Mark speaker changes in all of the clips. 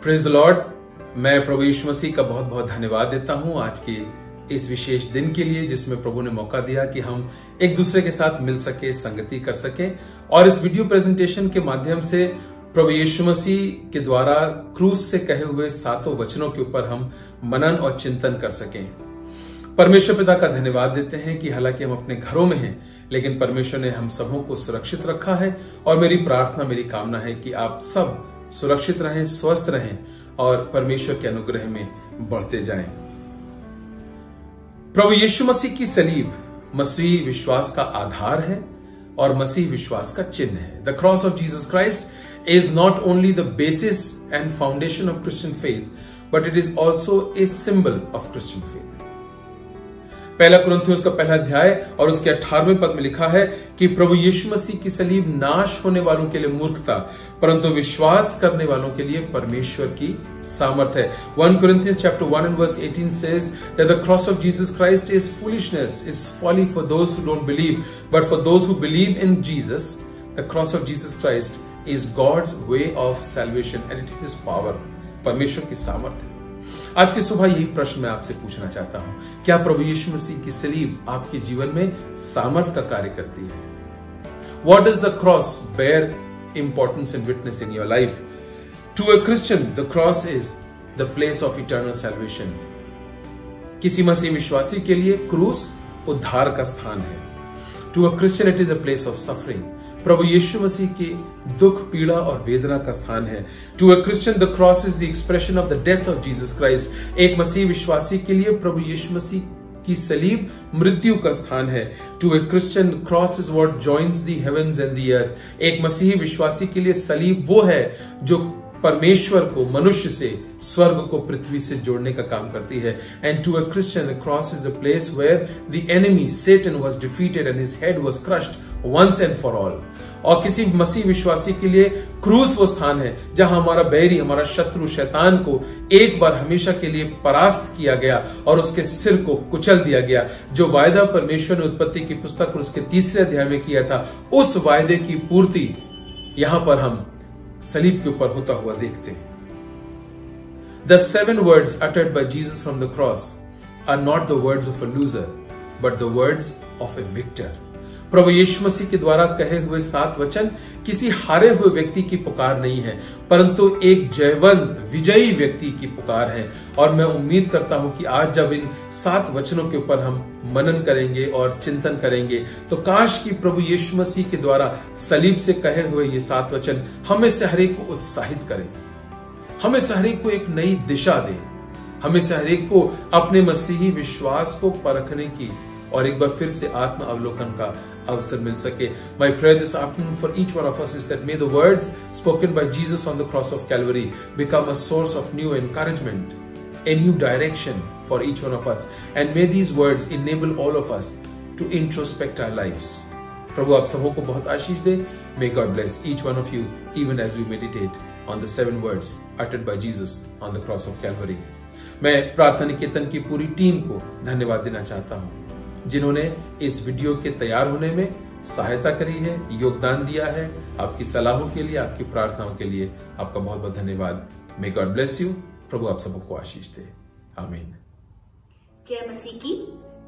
Speaker 1: Praise the Lord. मैं प्रभु यीशु मसीह का बहुत बहुत धन्यवाद देता हूं आज के इस विशेष दिन के लिए, जिसमें प्रभु ने मौका दिया कि हम एक दूसरे के साथ मिल सके, संगति कर सके और इस वीडियो प्रेजेंटेशन के माध्यम से प्रभु यीशु मसीह के द्वारा क्रूस से कहे हुए 7 वचनों के ऊपर हम मनन और चिंतन कर सकें। परमेश्वर पिता का धन्यवाद देते हैं कि हालांकि हम अपने घरों में हैं, लेकिन परमेश्वर ने हम सबों को सुरक्षित रखा है और मेरी प्रार्थना, मेरी कामना है कि आप सब सुरक्षित रहें, स्वस्थ रहें और परमेश्वर के अनुग्रह में बढ़ते जाएं। प्रभु यीशु मसीह की सलीब मसीह विश्वास का आधार है और मसीह विश्वास का चिन्ह है। The cross of Jesus Christ is not only the basis and foundation of Christian faith, but it is also a symbol of Christian faith. पहला कुरिन्थियों का पहला अध्याय और उसके 18वें पद में लिखा है कि प्रभु यीशु मसीह की सलीब नाश होने वालों के लिए मूर्खता, परंतु विश्वास करने वालों के लिए परमेश्वर की सामर्थ है। 1 Corinthians chapter 1 and verse 18 says that the cross of Jesus Christ is foolishness, is folly for those who don't believe, but for those who believe in Jesus, the cross of Jesus Christ is God's way of salvation and it is His power। परमेश्वर की सामर्थ है। आज की सुबह यही प्रश्न मैं आपसे पूछना चाहता हूं, क्या प्रभु यीशु मसीह की सलीब आपके जीवन में सामर्थ का कार्य करती है? What does the cross bear importance and witness in your life? To a Christian, the cross is the place of eternal salvation। किसी मसीह विश्वासी के लिए क्रूस उद्धार का स्थान है। To a Christian, it is a place of suffering। प्रभु यीशु मसीह के दुख, पीड़ा और वेदना का स्थान है। To a Christian the cross is the expression of the death of Jesus Christ. एक मसीह विश्वासी के लिए प्रभु यीशु मसीह की सलीब मृत्यु का स्थान है। To a Christian cross is what joins the heavens and the earth. एक मसीही विश्वासी के लिए सलीब वो है जो परमेश्वर को मनुष्य से, स्वर्ग को पृथ्वी से जोड़ने का काम करती है। And to a Christian the cross is the place where the enemy Satan was defeated and his head was crushed once and for all। और किसी मसीह विश्वासी के लिए क्रूस वो स्थान है जहां हमारा बैरी, हमारा शत्रु शैतान को एक बार हमेशा के लिए परास्त किया गया और उसके सिर को कुचल दिया गया। जो वायदा परमेश्वर ने उत्पत्ति की पुस्तक और उसके 3रे अध्याय में किया था, उस वायदे की पूर्ति यहां पर हम सलीब के ऊपर होता हुआ देखते हैं। The 7 words uttered by Jesus from the cross are not the words of a loser, but the words of a victor। प्रभु यीशु मसीह के द्वारा कहे हुए 7 वचन किसी हारे हुए व्यक्ति की पुकार नहीं है, परंतु एक जयवंत, विजयी व्यक्ति की पुकार है। और मैं उम्मीद करता हूं कि आज जब इन 7 वचनों के ऊपर हम मनन करेंगे और चिंतन करेंगे, तो काश कि प्रभु यीशु मसीह के द्वारा सलीब से कहे हुए ये 7 वचन हमें से हर एक को उत्साहित करें, हमें से हर एक को एक नई दिशा दे, हमें से हर एक को अपने मसीही विश्वास को परखने की और एक बार फिर से आत्म अवलोकन का अवसर मिल सके। My prayer this afternoon for each one of us is that may the words spoken by Jesus on the cross of Calvary become a source of new encouragement, a new direction for each one of us, and may these words enable all of us to introspect our lives। प्रभु आप सबों को बहुत आशीष दे। May God bless each one of you even as we meditate on the 7 words uttered by Jesus on the cross of Calvary। मैं प्रार्थना निकेतन की पूरी team को धन्यवाद देना चाहता हूं जिन्होंने इस वीडियो के तैयार होने में सहायता करी है, योगदान दिया है। आपकी सलाहों के लिए, आपकी प्रार्थनाओं के लिए आपका बहुत बहुत धन्यवाद। May God bless you। प्रभु आप सबको आशीष दे। आमीन।
Speaker 2: जय मसीह की।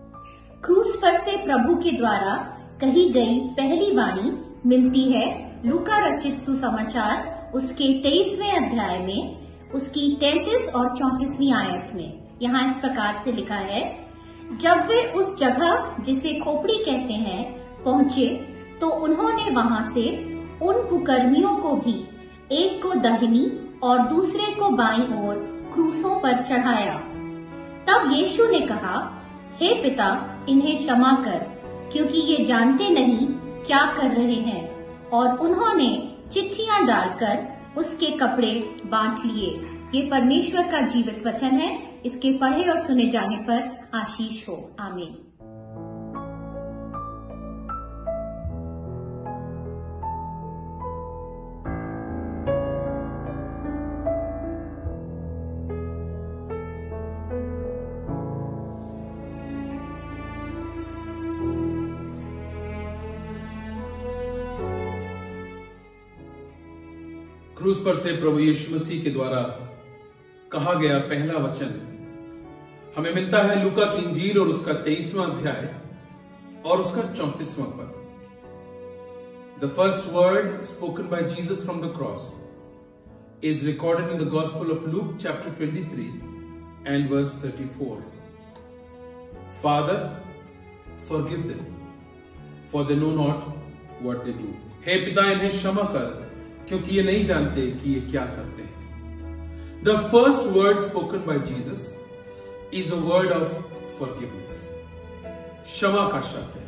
Speaker 2: क्रूस पर से प्रभु के द्वारा कही गई पहली वाणी मिलती है लूका रचित सुसमाचार उसके 23वें अध्याय में, उसकी 33 और 34वीं आयत में। यहाँ इस प्रकार से लिखा है, जब वे उस जगह जिसे खोपड़ी कहते हैं पहुंचे, तो उन्होंने वहां से उन कुकर्मियों को भी, एक को दाहिनी और दूसरे को बाईं ओर क्रूसों पर चढ़ाया। तब यीशु ने कहा, हे पिता, इन्हें क्षमा कर, क्योंकि ये जानते नहीं क्या कर रहे हैं। और उन्होंने चिट्ठियां डालकर उसके कपड़े बांट लिए। ये परमेश्वर का जीवित वचन है। इसके पढ़े और सुने जाने पर आशीष हो। आमीन।
Speaker 1: क्रूस पर से प्रभु यीशु मसीह के द्वारा कहा गया पहला वचन हमें मिलता है लूका की इंजील और उसका 23वां अध्याय और उसका 34वां पद। The first word spoken by Jesus from the cross is recorded in the Gospel of Luke chapter 23 and verse 34. Father, forgive them, for they know not what they do. हे पिता इन्हें क्षमा कर क्योंकि ये नहीं जानते कि ये क्या करते हैं। The first word spoken by Jesus is a word of forgiveness. क्षमा का शब्द है।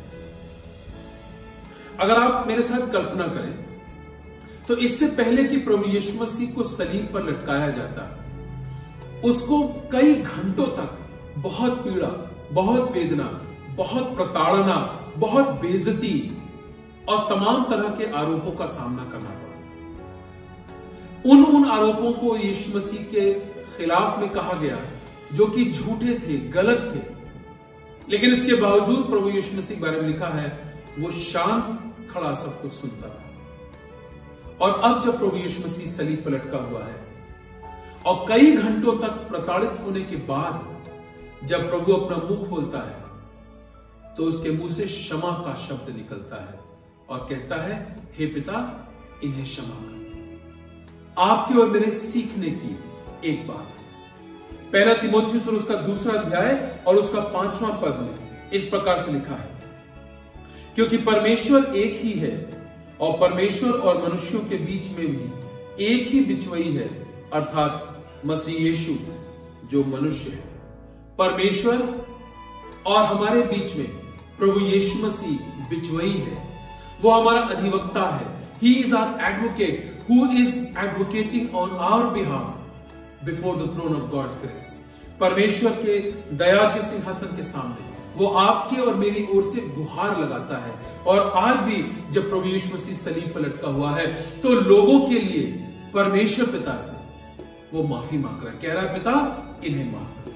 Speaker 1: अगर आप मेरे साथ कल्पना करें तो इससे पहले कि प्रभु यीशु मसीह को सलीब पर लटकाया जाता, उसको कई घंटों तक बहुत पीड़ा, बहुत वेदना, बहुत प्रताड़ना, बहुत बेइज्जती और तमाम तरह के आरोपों का सामना करना पड़ा। उन आरोपों को यीशु मसीह के खिलाफ में कहा गया जो कि झूठे थे, गलत थे, लेकिन इसके बावजूद प्रभु यीशु मसीह के बारे में लिखा है वो शांत खड़ा सब कुछ सुनता रहा। और अब जब प्रभु यीशु मसीह सलीब पर लटका हुआ है और कई घंटों तक प्रताड़ित होने के बाद जब प्रभु अपना मुंह खोलता है तो उसके मुंह से क्षमा का शब्द निकलता है और कहता है हे पिता इन्हें क्षमा कर। आपके और मेरे सीखने की एक बात, पहला तीमुथियुस और उसका 2 अध्याय और उसका 5वां पद में इस प्रकार से लिखा है, क्योंकि परमेश्वर एक ही है और परमेश्वर और मनुष्यों के बीच में भी एक ही बिचवई है, अर्थात मसीह यीशु जो मनुष्य है। परमेश्वर और हमारे बीच में प्रभु यीशु मसीह बिचवई है, वो हमारा अधिवक्ता है। He is our advocate who is advocating on our behalf before the throne of God's grace. परमेश्वर के दया के सिंहासन के सामने वो आपके और मेरी ओर से गुहार लगाता है। और आज भी जब प्रभु यीशु मसीह सलीब पर लटका हुआ है तो लोगों के लिए परमेश्वर पिता से वो माफी मांग रहा है, कह रहा है पिता इन्हें माफ कर।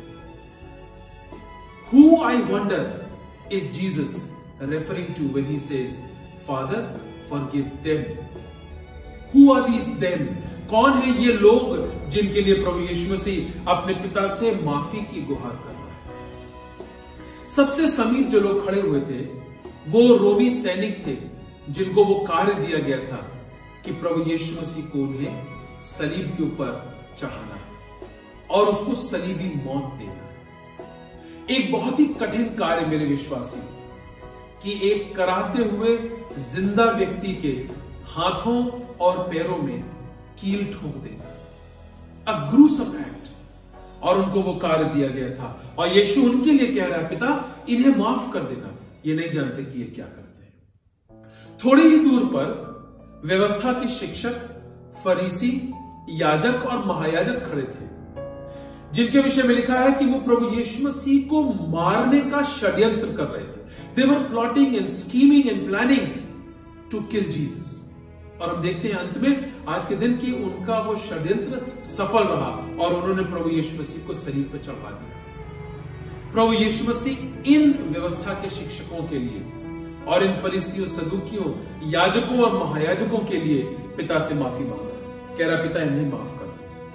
Speaker 1: Who I wonder is Jesus referring to when he says, Father, forgive them. Who are these them? कौन है ये लोग जिनके लिए प्रभु यीशु मसीह अपने पिता से माफी की गुहार कर रहा है? सबसे समीप जो लोग खड़े हुए थे वो रोमी सैनिक थे जिनको वो कार्य दिया गया था कि प्रभु यीशु मसीह को उन्हें सलीब के ऊपर चढ़ाना और उसको सलीबी मौत देना। एक बहुत ही कठिन कार्य मेरे विश्वासी, कि एक कराहते हुए जिंदा व्यक्ति के हाथों और पैरों में कील ठोक देना, अ ग्रूसम एक्ट, और उनको वो कार्य दिया गया था। और यीशु उनके लिए कह रहा है पिता इन्हें माफ कर देना, ये नहीं जानते कि ये क्या करते हैं। थोड़ी ही दूर पर व्यवस्था के शिक्षक, फरीसी, याजक और महायाजक खड़े थे, जिनके विषय में लिखा है कि वो प्रभु यीशु मसीह को मारने का षड्यंत्र कर रहे थे। They were plotting and scheming and planning to kill Jesus. और हम देखते हैं अंत में आज के दिन की उनका वो षड्यंत्र सफल रहा और उन्होंने प्रभु यीशु मसीह को सलीब पर चढ़ा दिया। प्रभु यीशु मसीह इन व्यवस्था के शिक्षकों के लिए और इन फरीसियों, सदूकियों, याजकों और महायाजकों के लिए पिता से माफी मांगा, कह रहा पिता इन्हें माफ कर।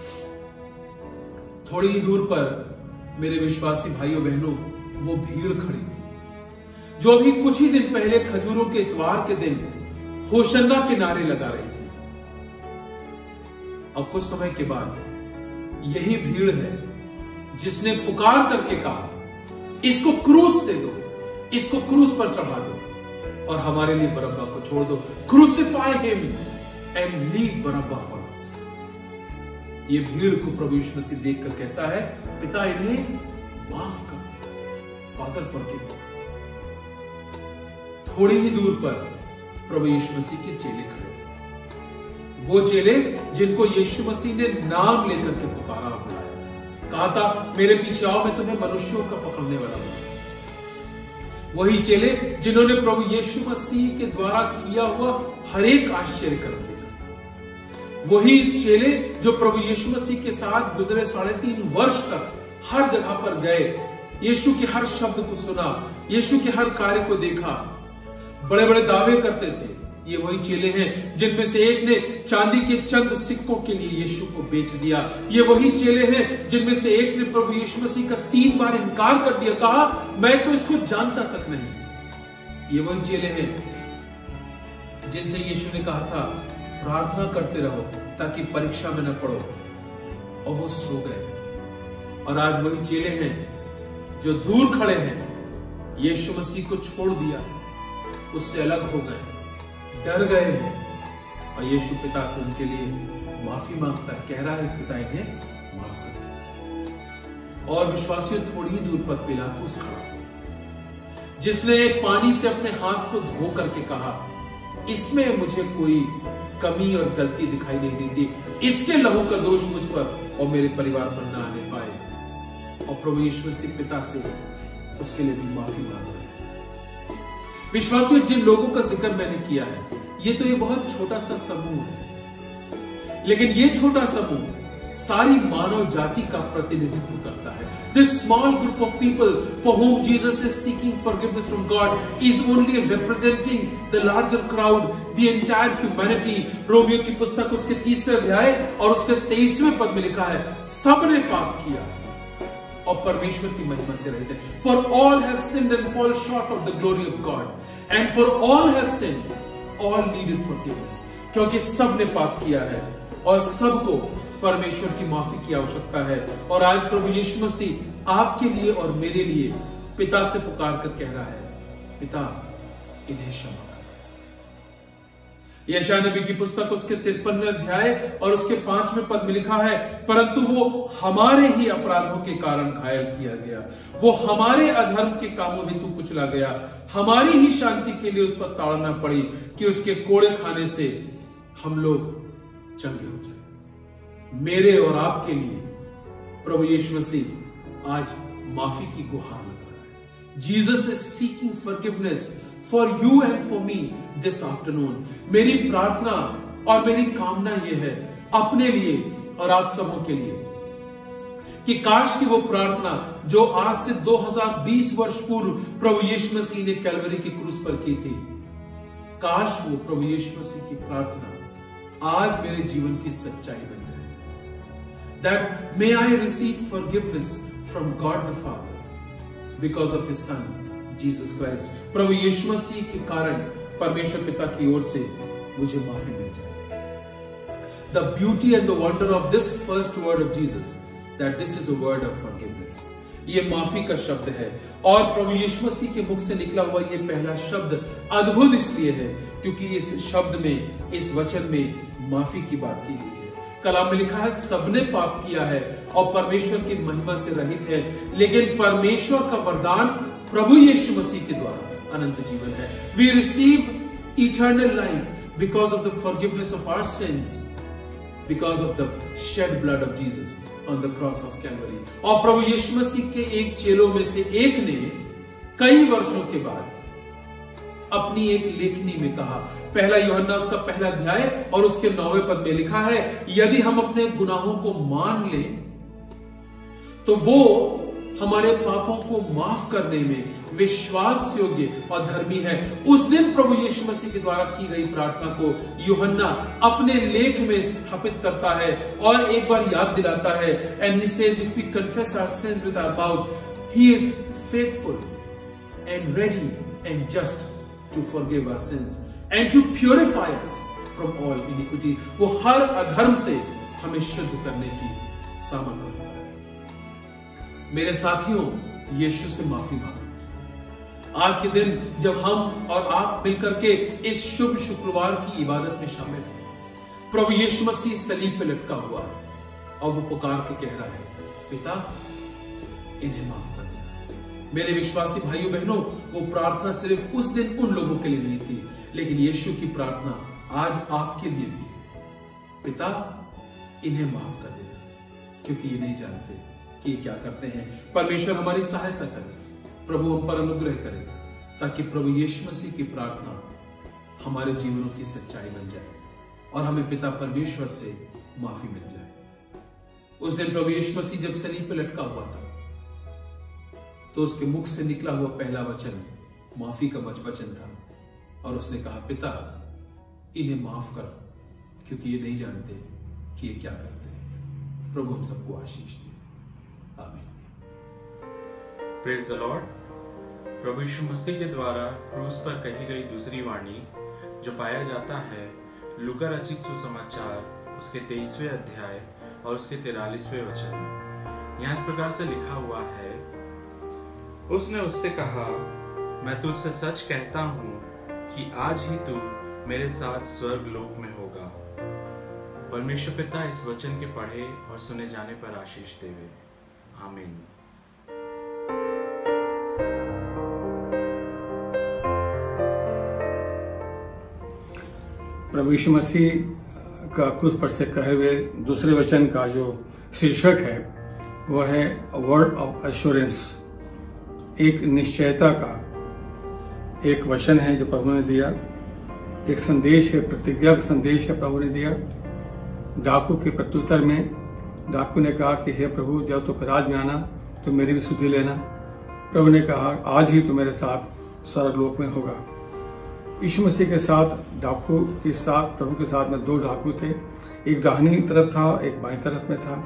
Speaker 1: थोड़ी ही दूर पर मेरे विश्वासी भाइयों बहनों वो भीड़ खड़ी थी जो अभी कुछ ही दिन पहले खजूरों के इतवार के दिन होशन्ना के नारे लगा रही थी। और कुछ समय के बाद यही भीड़ है जिसने पुकार करके कहा इसको क्रूस दे दो, इसको क्रूस पर चढ़ा दो और हमारे लिए बरब्बा को छोड़ दो। Crucify him and leave Barabbas for us. ये भीड़ को प्रभु यीशु मसीह देखकर कहता है पिता इन्हें माफ कर, फादर फॉरगिव। थोड़ी ही दूर पर प्रभु यीशु मसीह के चेले खड़े थे, वो चेले जिनको यीशु मसीह ने नाम लेकर के पुकारा और बुलाया, कहा था मेरे पीछे आओ मैं तुम्हें मनुष्यों का पकड़ने वाला हूं। वही चेले जिन्होंने प्रभु यीशु मसीह के द्वारा किया हुआ हर एक आश्चर्य कर्म देखा। वही चेले जो प्रभु यीशु मसीह के साथ गुजरे 3.5 वर्ष तक हर जगह पर गए, यीशु के हर शब्द को सुना, यीशु के हर कार्य को देखा, बड़े बड़े दावे करते थे, ये वही चेले हैं जिनमें से एक ने चांदी के चंद सिक्कों के लिए यीशु को बेच दिया। ये वही चेले हैं जिनमें से एक ने प्रभु यीशु मसीह का 3 बार इनकार कर दिया, कहा मैं तो इसको जानता तक नहीं। ये वही चेले हैं जिनसे यीशु ने कहा था प्रार्थना करते रहो ताकि परीक्षा में न पड़ो, और वो सो गए। और आज वही चेले हैं जो दूर खड़े हैं, यीशु मसीह को छोड़ दिया, उससे अलग हो गए, डर गए हैं, और यीशु पिता से उनके लिए माफी मांगता है, कह रहा है पिता इन्हें माफ कर दे। और विश्वासियों थोड़ी ही दूर पर पिलातुस खड़ा, जिसने पानी से अपने हाथ को धो करके कहा इसमें मुझे कोई कमी और गलती दिखाई नहीं देती, इसके लहू का दोष मुझ पर और मेरे परिवार पर ना आने पाए। और प्रभु यीशु मसीह पिता से उसके लिए भी माफी मांग रहे हैं। विश्वासियों, जिन लोगों का जिक्र मैंने किया है, ये बहुत छोटा सा समूह है, लेकिन ये छोटा समूह सारी मानव जाति का प्रतिनिधित्व करता है। This small group of people for whom Jesus is seeking forgiveness from God is only representing the larger crowd, the entire humanity. रोमियो की पुस्तक उसके 3वें अध्याय और उसके 23वें पद में लिखा है, सबने पाप किया और परमेश्वर की महिमा से रहित है। For all have sinned and fall short of the glory of God, and for all have sinned, all needed forgiveness. क्योंकि सबने पाप किया है और सबको परमेश्वर की माफी की आवश्यकता है। और आज प्रभु यीशु मसीह आपके लिए और मेरे लिए पिता से पुकार कर कह रहा है, पिता इन्हें क्षमा कर। यशायाह नबी की पुस्तक उसके 53वें अध्याय और उसके 5वें पद में लिखा है, परंतु वो हमारे ही अपराधों के कारण घायल किया गया, वो हमारे अधर्म के कामों हेतु कुचला गया, हमारी ही शांति के लिए उस पर ताड़ना पड़ी कि उसके कोड़े खाने से हम लोग चंगे हो जाए। मेरे और आपके लिए प्रभु यीशु मसीह आज माफी की गुहार लगा रहा है। Jesus is seeking forgiveness for you and for me this afternoon. मेरी प्रार्थना और मेरी कामना यह है अपने लिए और आप सबों के लिए कि काश की वो प्रार्थना जो आज से 2020 वर्ष पूर्व प्रभु यीशु मसीह ने कैलवरी की क्रूस पर की थी, काश वो प्रभु यीशु मसीह की प्रार्थना आज मेरे जीवन की सच्चाई बन जाए। That may I receive forgiveness from God the Father because of His Son Jesus Christ. प्रभु यीशु मसीह के कारण परमेश्वर पिता की ओर से मुझे माफी मिल जाए। The beauty and the wonder of this first word of Jesus, that this is a word of forgiveness. ये माफी का शब्द है और प्रभु यीशु मसीह के मुख से निकला हुआ ये पहला शब्द अद्भुत इसलिए है क्योंकि इस शब्द में, इस वचन में माफी की बात की गई है। कलाम में लिखा है सबने पाप किया है और परमेश्वर की महिमा से रहित है, लेकिन परमेश्वर का वरदान प्रभु यीशु मसीह के द्वारा अनंत जीवन है। We receive eternal life because of the forgiveness of our sins, because of the shed blood of Jesus on the cross of Calvary. और प्रभु यीशु मसीह के एक चेलों में से एक ने कई वर्षों के बाद अपनी एक लेखनी में कहा, पहला यूहन्ना उसका पहला अध्याय और उसके 9वें पद में लिखा है, यदि हम अपने गुनाहों को मान लें तो वो हमारे पापों को माफ करने में विश्वास योग्य और धर्मी है। उस दिन प्रभु यीशु मसीह के द्वारा की गई प्रार्थना को यूहन्ना अपने लेख में स्थापित करता है और एक बार याद दिलाता है, and he says if we confess our sins with our mouth, he is faithful and ready and just to forgive our sins and to purify us from all iniquity. वो हर अधर्म से हमें शुद्ध करने की सामर्थ्य रखता है। मेरे साथियों, यीशु से माफी मांगो। आज के दिन जब हम और आप मिलकर के इस शुभ शुक्रवार की इबादत में शामिल हैं, प्रभु यीशु मसीह सलीब पे लटका हुआ और वो पुकार के कह रहा है, पिता इन्हें माफ कर। मेरे विश्वासी भाइयों बहनों, वो प्रार्थना सिर्फ उस दिन उन लोगों के लिए नहीं थी, लेकिन यीशु की प्रार्थना आज आपके लिए भी है। पिता इन्हें माफ कर देना, क्योंकि ये नहीं जानते कि ये क्या करते हैं। परमेश्वर हमारी सहायता करे, प्रभु हम पर अनुग्रह करे, ताकि प्रभु यीशु मसीह की प्रार्थना हमारे जीवनों की सच्चाई बन जाए और हमें पिता परमेश्वर से माफी मिल जाए। उस दिन प्रभु यीशु मसीह जब सलीब पे लटका हुआ था तो उसके मुख से निकला हुआ पहला वचन माफी का वचन था और उसने कहा, पिता इन्हें माफ करो, क्योंकि ये नहीं जानते कि ये क्या करते हैं। प्रभु हम सबको आशीष दे। आमीन।
Speaker 3: Praise the Lord. प्रभु यीशु मसीह के द्वारा क्रूस पर कही गई दूसरी वाणी जो पाया जाता है लूका रचित सुसमाचार उसके 23वें अध्याय और उसके 43वें वचन में। यहाँ इस प्रकार से लिखा हुआ है, उसने उससे कहा, मैं तुझसे सच कहता हूँ कि आज ही तू मेरे साथ स्वर्ग लोक में होगा। परमेश्वर पिता इस वचन के पढ़े और सुने जाने पर आशीष देवे। आमीन।
Speaker 4: प्रभु यीशु मसीह का क्रूस पर से कहे हुए दूसरे वचन का जो शीर्षक है वह है वर्ड ऑफ एश्योरेंस। एक निश्चयता का एक वचन है जो प्रभु ने दिया, एक संदेश है, प्रतिज्ञा का संदेश है प्रभु ने दिया। डाकू के प्रत्युत्तर में डाकू ने कहा कि हे प्रभु, जब तो राज में आना तो मेरी भी सुधि लेना। प्रभु ने कहा, आज ही तो मेरे साथ स्वर्गलोक में होगा। यीशु मसीह के साथ डाकू के साथ, प्रभु के साथ में 2 डाकू थे, एक दाहिनी तरफ था, एक बाईं तरफ में था।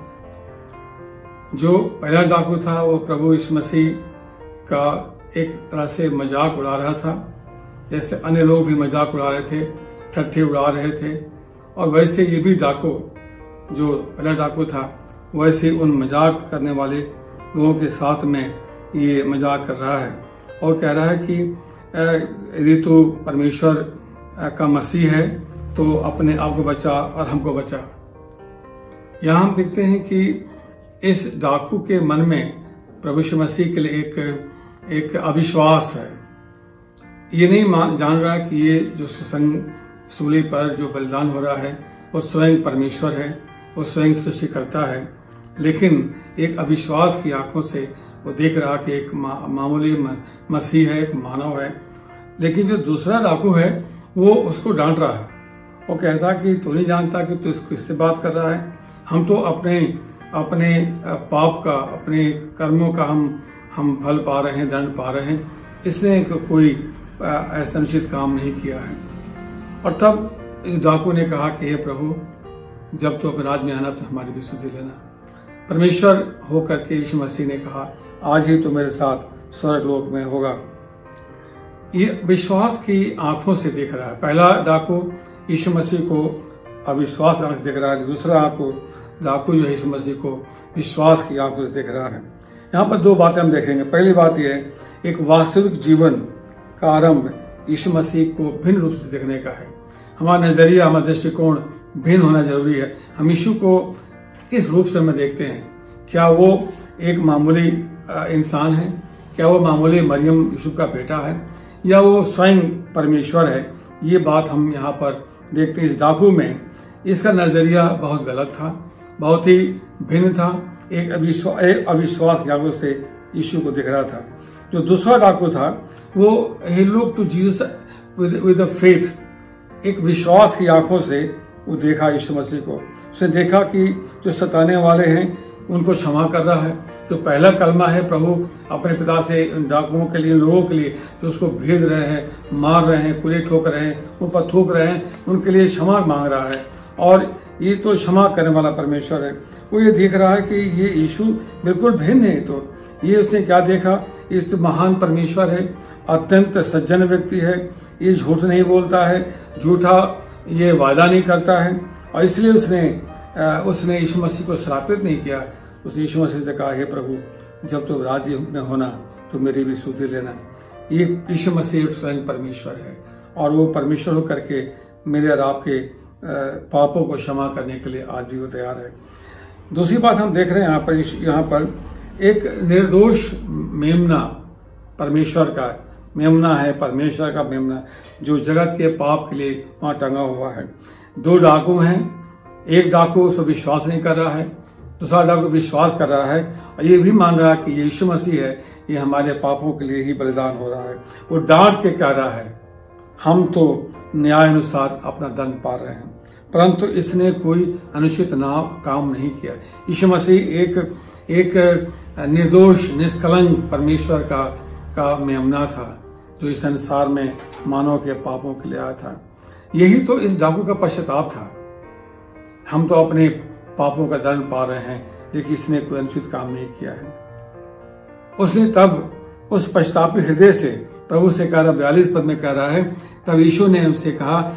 Speaker 4: जो पहला डाकू था वो प्रभु यीशु मसीह का एक तरह से मजाक उड़ा रहा था, जैसे अन्य लोग भी मजाक उड़ा रहे थे, ठट्ठे उड़ा रहे थे। और वैसे ये भी डाकू, जो पहला डाकू था, वैसे उन मजाक करने वाले लोगों के साथ में ये मजाक कर रहा है और कह रहा है कि यदि तू परमेश्वर का मसीह है तो अपने आप को बचा और हमको बचा। यहां हम देखते हैं कि इस डाकू के मन में प्रभु यीशु मसीह के लिए एक अविश्वास है। ये नहीं जान रहा कि ये जो सूली पर जो बलिदान हो रहा है वो स्वयं परमेश्वर है, वो स्वयं सृष्टिकर्ता है। लेकिन एक अविश्वास की आंखों से वो देख रहा कि एक मामूली मसीह है, एक मानव है। लेकिन जो दूसरा डाकू है वो उसको डांट रहा है। वो कहता कि तू नहीं जानता कि तू किससे बात कर रहा है। हम तो अपने पाप का, अपने कर्मों का हम फल पा रहे हैं, दंड पा रहे हैं। इसने कोई ऐसा अनुचित काम नहीं किया है। और तब इस डाकू ने कहा कि हे प्रभु, जब तो अपने राज में आना तो हमारी भी सुधि लेना। परमेश्वर होकर के यीशु मसीह ने कहा, आज ही तो मेरे साथ स्वर्गलोक में होगा। ये विश्वास की आंखों से देख रहा है। पहला डाकू यीशु मसीह को अविश्वास आंख देख रहा है, दूसरा डाकू जो यीशु मसीह को विश्वास की आंखों से देख रहा है। यहाँ पर 2 बातें हम देखेंगे। पहली बात यह है, एक वास्तविक जीवन का आरंभ यीशु मसीह को भिन्न रूप से देखने का है। हमारा नजरिया, हमारा दृष्टिकोण भिन्न होना जरूरी है। हम यीशु को किस रूप से हमें देखते हैं? क्या वो एक मामूली इंसान है? क्या वो मामूली मरियम यूसुफ का बेटा है, या वो स्वयं परमेश्वर है? ये बात हम यहाँ पर देखते हैं। इस डाकू में इसका नजरिया बहुत गलत था, बहुत ही भिन्न था। एक अविश्वास की आंखों से यीशु को देख रहा था। जो दूसरा डाकू था वो he look to Jesus with a faith, एक विश्वास की आंखों से वो देखा यीशु मसीह को। उसने देखा कि जो सताने वाले हैं उनको क्षमा कर रहा है। जो पहला कलमा है प्रभु अपने पिता से उन डाकुओं के लिए, लोगों के लिए जो उसको भेद रहे हैं, मार रहे हैं, कुरे ठोक रहे हैं, उन पर थूक रहे हैं, उनके लिए क्षमा मांग रहा है। और ये तो क्षमा करने वाला परमेश्वर है। वो ये देख रहा है कि ये यीशु बिल्कुल भिन्न है। तो ये उसने क्या देखा? इस तो महान परमेश्वर है, अत्यंत सज्जन व्यक्ति है, ये झूठ नहीं बोलता है, झूठा ये वादा नहीं करता है। और इसलिए उसने यीशु मसीह को श्रापित नहीं किया। उसने यीशु मसीह से कहा, हे प्रभु, जब तो राज्य में होना तो मेरी भी सुधि लेना। ये यीशु मसीह स्वयं परमेश्वर है और वो परमेश्वर होकर के मेरे और आपके पापों को क्षमा करने के लिए आज भी वो तैयार है। दूसरी बात हम देख रहे हैं यहाँ पर एक निर्दोष मेमना, परमेश्वर का मेमना है, परमेश्वर का मेमना जो जगत के पाप के लिए वहां टंगा हुआ है। 2 डाकू हैं, एक डाकू उस पर विश्वास नहीं कर रहा है, दूसरा डाकू विश्वास कर रहा है और ये भी मान रहा है कि यीशु मसीह है, ये हमारे पापों के लिए ही बलिदान हो रहा है। वो डांट के कह रहा है, हम तो न्याय अनुसार अपना दंड पा रहे हैं, परंतु इसने कोई अनुचित काम नहीं किया। यीशु मसीह एक निर्दोष निष्कलंक परमेश्वर का मेमना था जो इस संसार में मानव के पापों के लिए आया था। यही तो इस डाकू का पश्चाताप था। हम तो अपने पापों का दंड पा रहे हैं, लेकिन इसने कोई अनुचित काम नहीं किया है। उसने तब उस पश्चातापी हृदय से प्रभु से कहा, 42 पद में कह रहा है, तब यीशु ने उससे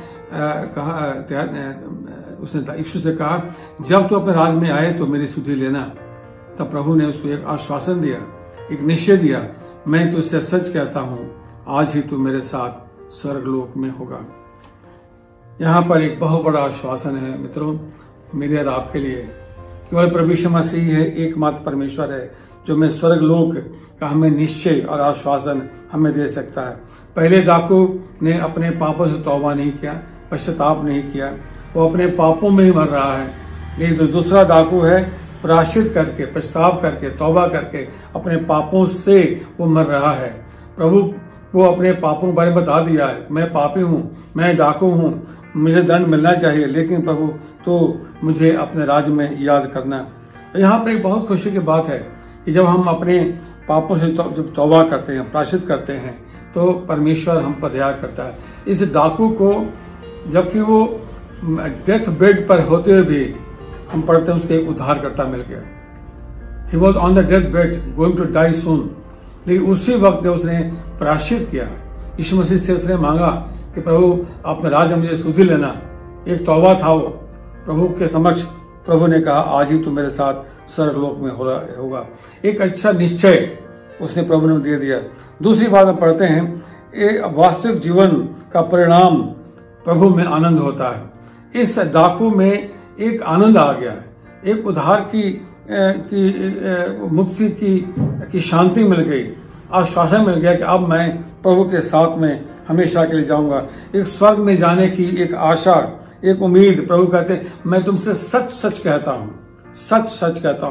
Speaker 4: उसने यीशु से कहा, जब तू अपने राज में आए तो मेरी सुधि लेना। तब प्रभु ने उसको एक आश्वासन दिया, एक निश्चय दिया, मैं तुझसे सच कहता हूं, आज ही तू मेरे साथ स्वर्गलोक में होगा। यहाँ पर एक बहुत बड़ा आश्वासन है मित्रों, मेरे और आपके लिए। केवल प्रभु यीशु मसीह है, एकमात्र परमेश्वर है जो हमें स्वर्गलोक का हमें निश्चय और आश्वासन हमें दे सकता है। पहले डाकू ने अपने पापों से तौबा नहीं किया, पश्चाताप नहीं किया, वो अपने पापों में ही मर रहा है। लेकिन जो दूसरा डाकू है, प्रायश्चित करके, पश्चाताप करके, तौबा करके अपने पापों से वो मर रहा है। प्रभु वो अपने पापों के बारे में बता दिया है, मैं पापी हूँ, मैं डाकू हूँ, मुझे दंड मिलना चाहिए, लेकिन प्रभु तो मुझे अपने राज्य में याद करना। यहाँ पर एक बहुत खुशी की बात है कि जब हम अपने पापों से जब तौबा करते हैं, प्रायश्चित करते हैं, तो परमेश्वर हम पर दया करता है। इस डाकू को जबकि वो डेथ बेड पर होते हुए भी हम पढ़ते हैं उसको एक उद्धारकर्ता मिल गया। He was on the death bed going to die soon, लेकिन उसी वक्त जब उसने प्रायश्चित किया, यीशु मसीह से उसने मांगा कि प्रभु अपने राज्य में मुझे सुधि लेना, एक तौबा था वो प्रभु के समक्ष। प्रभु ने कहा, आज ही तू मेरे साथ स्वर्गलोक में होगा। एक अच्छा निश्चय उसने प्रभु ने दे दिया। दूसरी बात हम पढ़ते हैं, एक वास्तविक जीवन का परिणाम प्रभु में आनंद होता है। इस डाकू में एक आनंद आ गया है, एक उद्धार की मुक्ति की शांति मिल गई, आश्वासन मिल गया कि अब मैं प्रभु के साथ में हमेशा के लिए जाऊंगा। एक स्वर्ग में जाने की एक आशा, एक उम्मीद। प्रभु कहते हैं, मैं तुमसे सच सच कहता हूं, सच सच कहता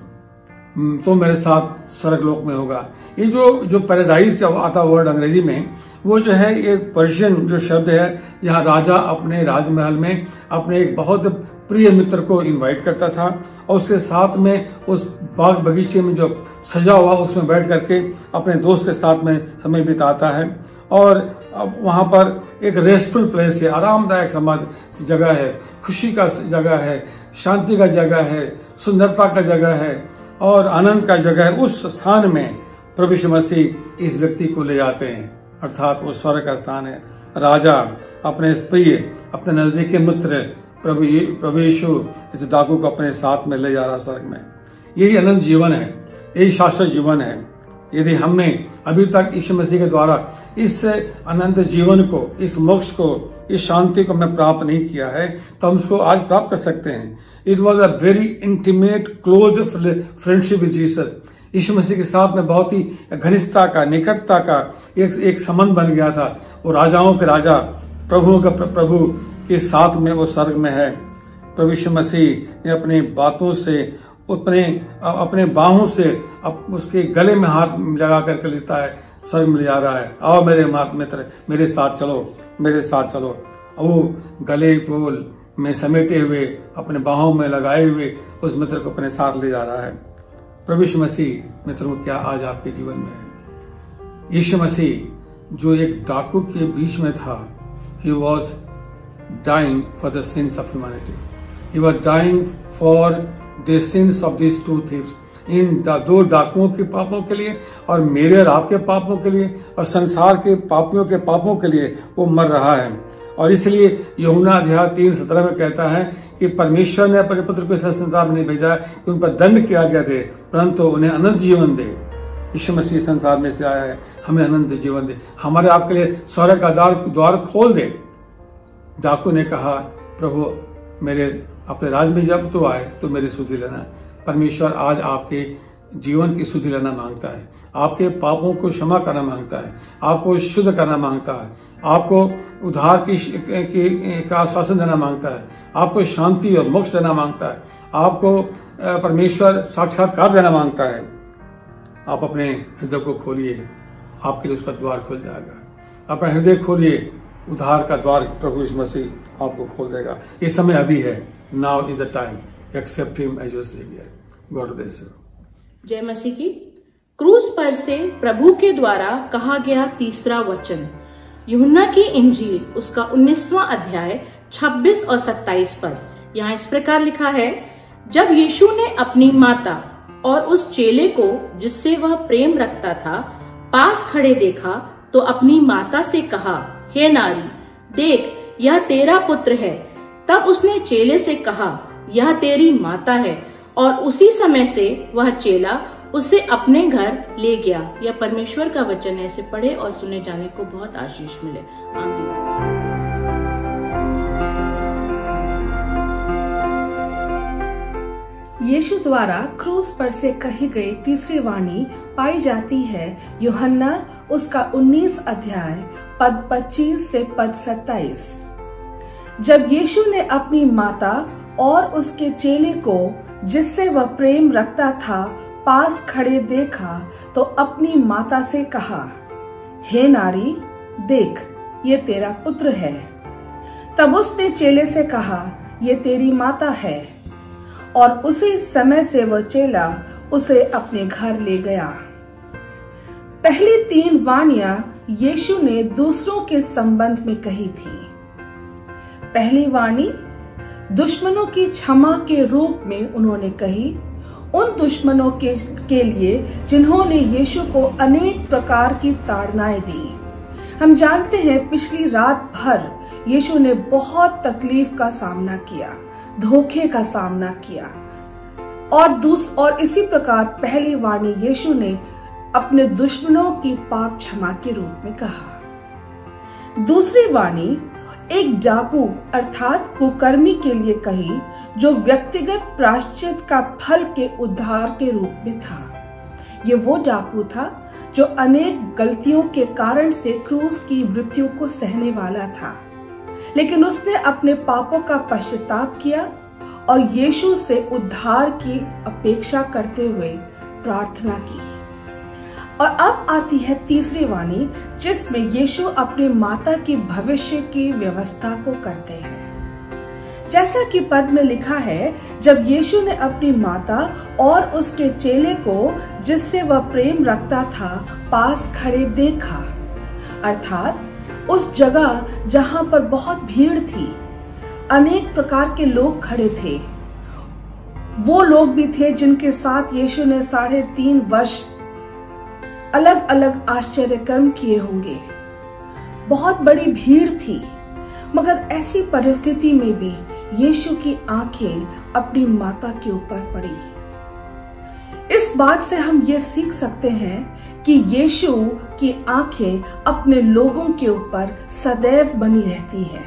Speaker 4: हूं, तो मेरे साथ स्वर्गलोक में होगा। ये जो पैराडाइज जब आता वर्ड अंग्रेजी में, वो जो है एक पर्शियन जो शब्द है, यहाँ राजा अपने राजमहल में अपने एक बहुत प्रिय मित्र को इनवाइट करता था और उसके साथ में उस बाग बगीचे में जो सजा हुआ उसमें बैठ करके अपने दोस्त के साथ में समय बिताता है। और वहां पर एक रेस्टफुल प्लेस है, आरामदायक समाज जगह है, खुशी का जगह है, शांति का जगह है, सुंदरता का जगह है और आनंद का जगह है। उस स्थान में प्रभु यीशु मसीह इस व्यक्ति को ले जाते हैं, अर्थात वो स्वर्ग का स्थान है। राजा अपने प्रिय, अपने नजदीकी मित्र प्रभु यीशु इस डाकू को अपने साथ में ले जा रहा स्वर्ग में। यही अनंत जीवन है, यही शाश्वत जीवन है। यदि हमने अभी तक यीशु मसीह के द्वारा इस अनंत जीवन को, इस मोक्ष को, इस शांति को हमने प्राप्त नहीं किया है, तो हम उसको आज प्राप्त कर सकते हैं। It was a very intimate close friendship with Jesus. यीशु मसीह के साथ में बहुत ही घनिष्ठता का, निकटता का एक संबंध बन गया था। वो राजाओं के राजा, प्रभुओं का प्रभु के साथ में वो स्वर्ग में है। प्रभु यीशु मसीह ने अपनी बातों से, अपने बाहों से उसके गले में हाथ लगा करके लेता है, स्वर्ग में ले जा रहा है। आओ मेरे मित्र, मेरे साथ चलो, मेरे साथ चलो। वो गले को में समेटे हुए, अपने बाहों में लगाए हुए उस मित्र को अपने साथ ले जा रहा है। प्रभु यीशु मसीह मित्रों, क्या आज आपके जीवन में है? यीशु मसीह जो एक डाकू के बीच में था, he was dying for the sins of humanity. He was dying for the sins of this two thieves. इन दो डाकुओं के पापों के लिए और मेरे और आपके पापों के लिए और संसार के पापियों के पापों के लिए वो मर रहा है। और इसलिए यूहन्ना अध्याय 3:17 में कहता है कि परमेश्वर ने अपने पुत्र को इस संसार में नहीं भेजा कि उन पर दंड किया गया दे, परंतु उन्हें अनंत जीवन दे। यीशु मसीह संसार में से आया है, हमें अनंत जीवन दे, हमारे आपके लिए स्वर्ग का द्वार खोल दे। डाकू ने कहा, प्रभु मेरे अपने राज में जब तो आए तो मेरी सुधि लेना। परमेश्वर आज आपके जीवन की सुधि लेना मांगता है, आपके पापों को क्षमा करना मांगता है, आपको शुद्ध करना मांगता है, आपको उद्धार का आश्वासन देना मांगता है, आपको शांति और मोक्ष देना मांगता है, आपको परमेश्वर साक्षात्कार देना मांगता है। आप अपने हृदय को खोलिए, आपके लिए उसका द्वार खुल जाएगा। अपना हृदय खोलिए, उद्धार का द्वार प्रभु यीशु मसीह आपको खोल देगा। ये समय अभी है, now is the time, accept him as your saviour. God bless you.
Speaker 5: जय मसीह की। क्रूस पर से प्रभु के द्वारा कहा गया तीसरा वचन यूहन्ना की इंजील उसका 19वां अध्याय 26 और 27 पद। यहाँ इस प्रकार लिखा है, जब यीशु ने अपनी माता और उस चेले को जिससे वह प्रेम रखता था पास खड़े देखा तो अपनी माता से कहा, हे नारी, देख यह तेरा पुत्र है। तब उसने चेले से कहा, यह तेरी माता है। और उसी समय से वह चेला उसे अपने घर ले गया। यह परमेश्वर का वचन है, इसे पढ़े और सुने जाने को बहुत आशीष मिले। आमीन।
Speaker 6: यीशु द्वारा क्रूस पर से कही गई तीसरी वाणी पाई जाती है यूहन्ना उसका 19 अध्याय पद 25 से पद 27। जब यीशु ने अपनी माता और उसके चेले को जिससे वह प्रेम रखता था पास खड़े देखा तो अपनी माता से कहा, हे नारी, देख ये तेरा पुत्र है। तब उसने चेले से कहा, ये तेरी माता है। और उसी समय से वह चेला उसे अपने घर ले गया। पहली 3 वाणियां यीशु ने दूसरों के संबंध में कही थी। पहली वाणी दुश्मनों की क्षमा के रूप में उन्होंने कही, उन दुश्मनों के लिए जिन्होंने यीशु को अनेक प्रकार की ताड़नाएं दी। हम जानते हैं पिछली रात भर यीशु ने बहुत तकलीफ का सामना किया, धोखे का सामना किया। और इसी प्रकार पहली वाणी यीशु ने अपने दुश्मनों की पाप क्षमा के रूप में कहा। दूसरी वाणी एक डाकू अर्थात कुकर्मी के लिए कही, जो व्यक्तिगत प्रायश्चित का फल के उद्धार के रूप में था। ये वो डाकू था जो अनेक गलतियों के कारण से क्रूस की मृत्यु को सहने वाला था, लेकिन उसने अपने पापों का पश्चाताप किया और यीशु से उद्धार की अपेक्षा करते हुए प्रार्थना की। और अब आती है तीसरी वाणी, जिसमें यीशु अपनी माता की भविष्य की व्यवस्था को करते हैं। जैसा कि पद में लिखा है, जब यीशु ने अपनी माता और उसके चेले को जिससे वह प्रेम रखता था पास खड़े देखा, अर्थात उस जगह जहां पर बहुत भीड़ थी, अनेक प्रकार के लोग खड़े थे। वो लोग भी थे जिनके साथ यीशु ने 3.5 वर्ष अलग अलग आश्चर्य कर्म किए होंगे। बहुत बड़ी भीड़ थी, मगर ऐसी परिस्थिति में भी यीशु की आंखें अपनी माता के ऊपर पड़ी। इस बात से हम ये सीख सकते हैं कि यीशु की आंखें अपने लोगों के ऊपर सदैव बनी रहती हैं।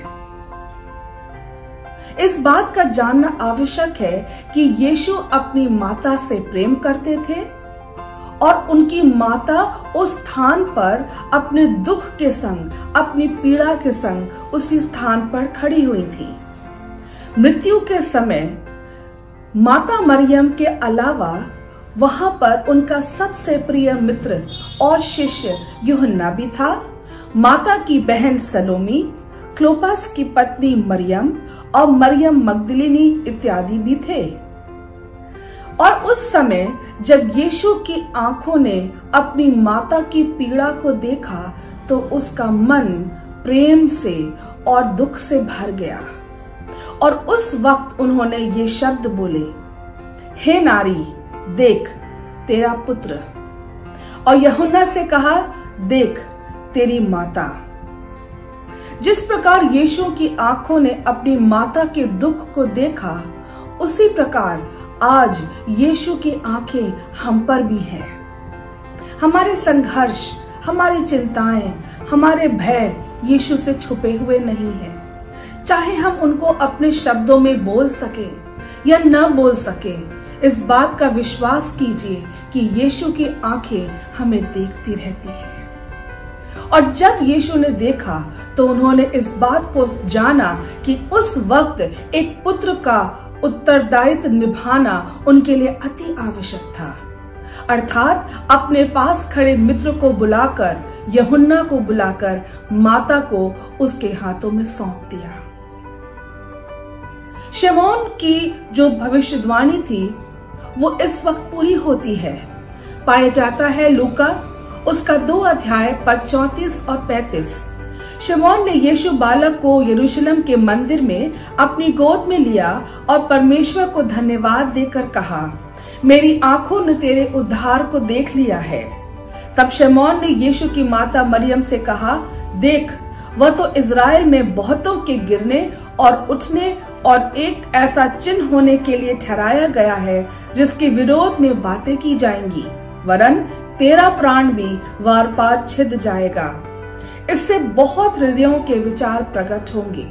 Speaker 6: इस बात का जानना आवश्यक है कि यीशु अपनी माता से प्रेम करते थे और उनकी माता उस स्थान पर अपने दुख के संग, अपनी पीड़ा के संग उसी स्थान पर खड़ी हुई थी। मृत्यु के समय माता मरियम के अलावा वहां पर उनका सबसे प्रिय मित्र और शिष्य यूहन्ना भी था, माता की बहन सलोमी, क्लोपास की पत्नी मरियम और मरियम मगदलिनी इत्यादि भी थे। और उस समय जब यीशु की आंखों ने अपनी माता की पीड़ा को देखा तो उसका मन प्रेम से और दुख से भर गया। और उस वक्त उन्होंने ये शब्द बोले, हे नारी, देख तेरा पुत्र। और यूहन्ना से कहा, देख तेरी माता। जिस प्रकार यीशु की आंखों ने अपनी माता के दुख को देखा, उसी प्रकार आज यीशु की आंखें हम पर भी हैं। हमारे संघर्ष, हमारी चिंताएं, हमारे भय यीशु से छुपे हुए नहीं हैं। चाहे हम उनको अपने शब्दों में बोल सके या न बोल सके, इस बात का विश्वास कीजिए कि यीशु की आंखें हमें देखती रहती हैं। और जब यीशु ने देखा तो उन्होंने इस बात को जाना कि उस वक्त एक पुत्र का उत्तरदायित्व निभाना उनके लिए अति आवश्यक था। अर्थात अपने पास खड़े मित्र को बुलाकर, यूहन्ना को बुलाकर माता को उसके हाथों में सौंप दिया। शमौन की जो भविष्यवाणी थी वो इस वक्त पूरी होती है। पाया जाता है लूका उसका 2 अध्याय पद 34 और 35। शमौन ने यीशु बालक को यरूशलेम के मंदिर में अपनी गोद में लिया और परमेश्वर को धन्यवाद देकर कहा, मेरी आंखों ने तेरे उद्धार को देख लिया है। तब शमौन ने यीशु की माता मरियम से कहा, देख, वह तो इज़राइल में बहुतों के गिरने और उठने और एक ऐसा चिन्ह होने के लिए ठहराया गया है जिसके विरोध में बातें की जाएंगी, वरन तेरा प्राण भी वार पार छिद जाएगा। इससे बहुत हृदयों के विचार प्रकट होंगे।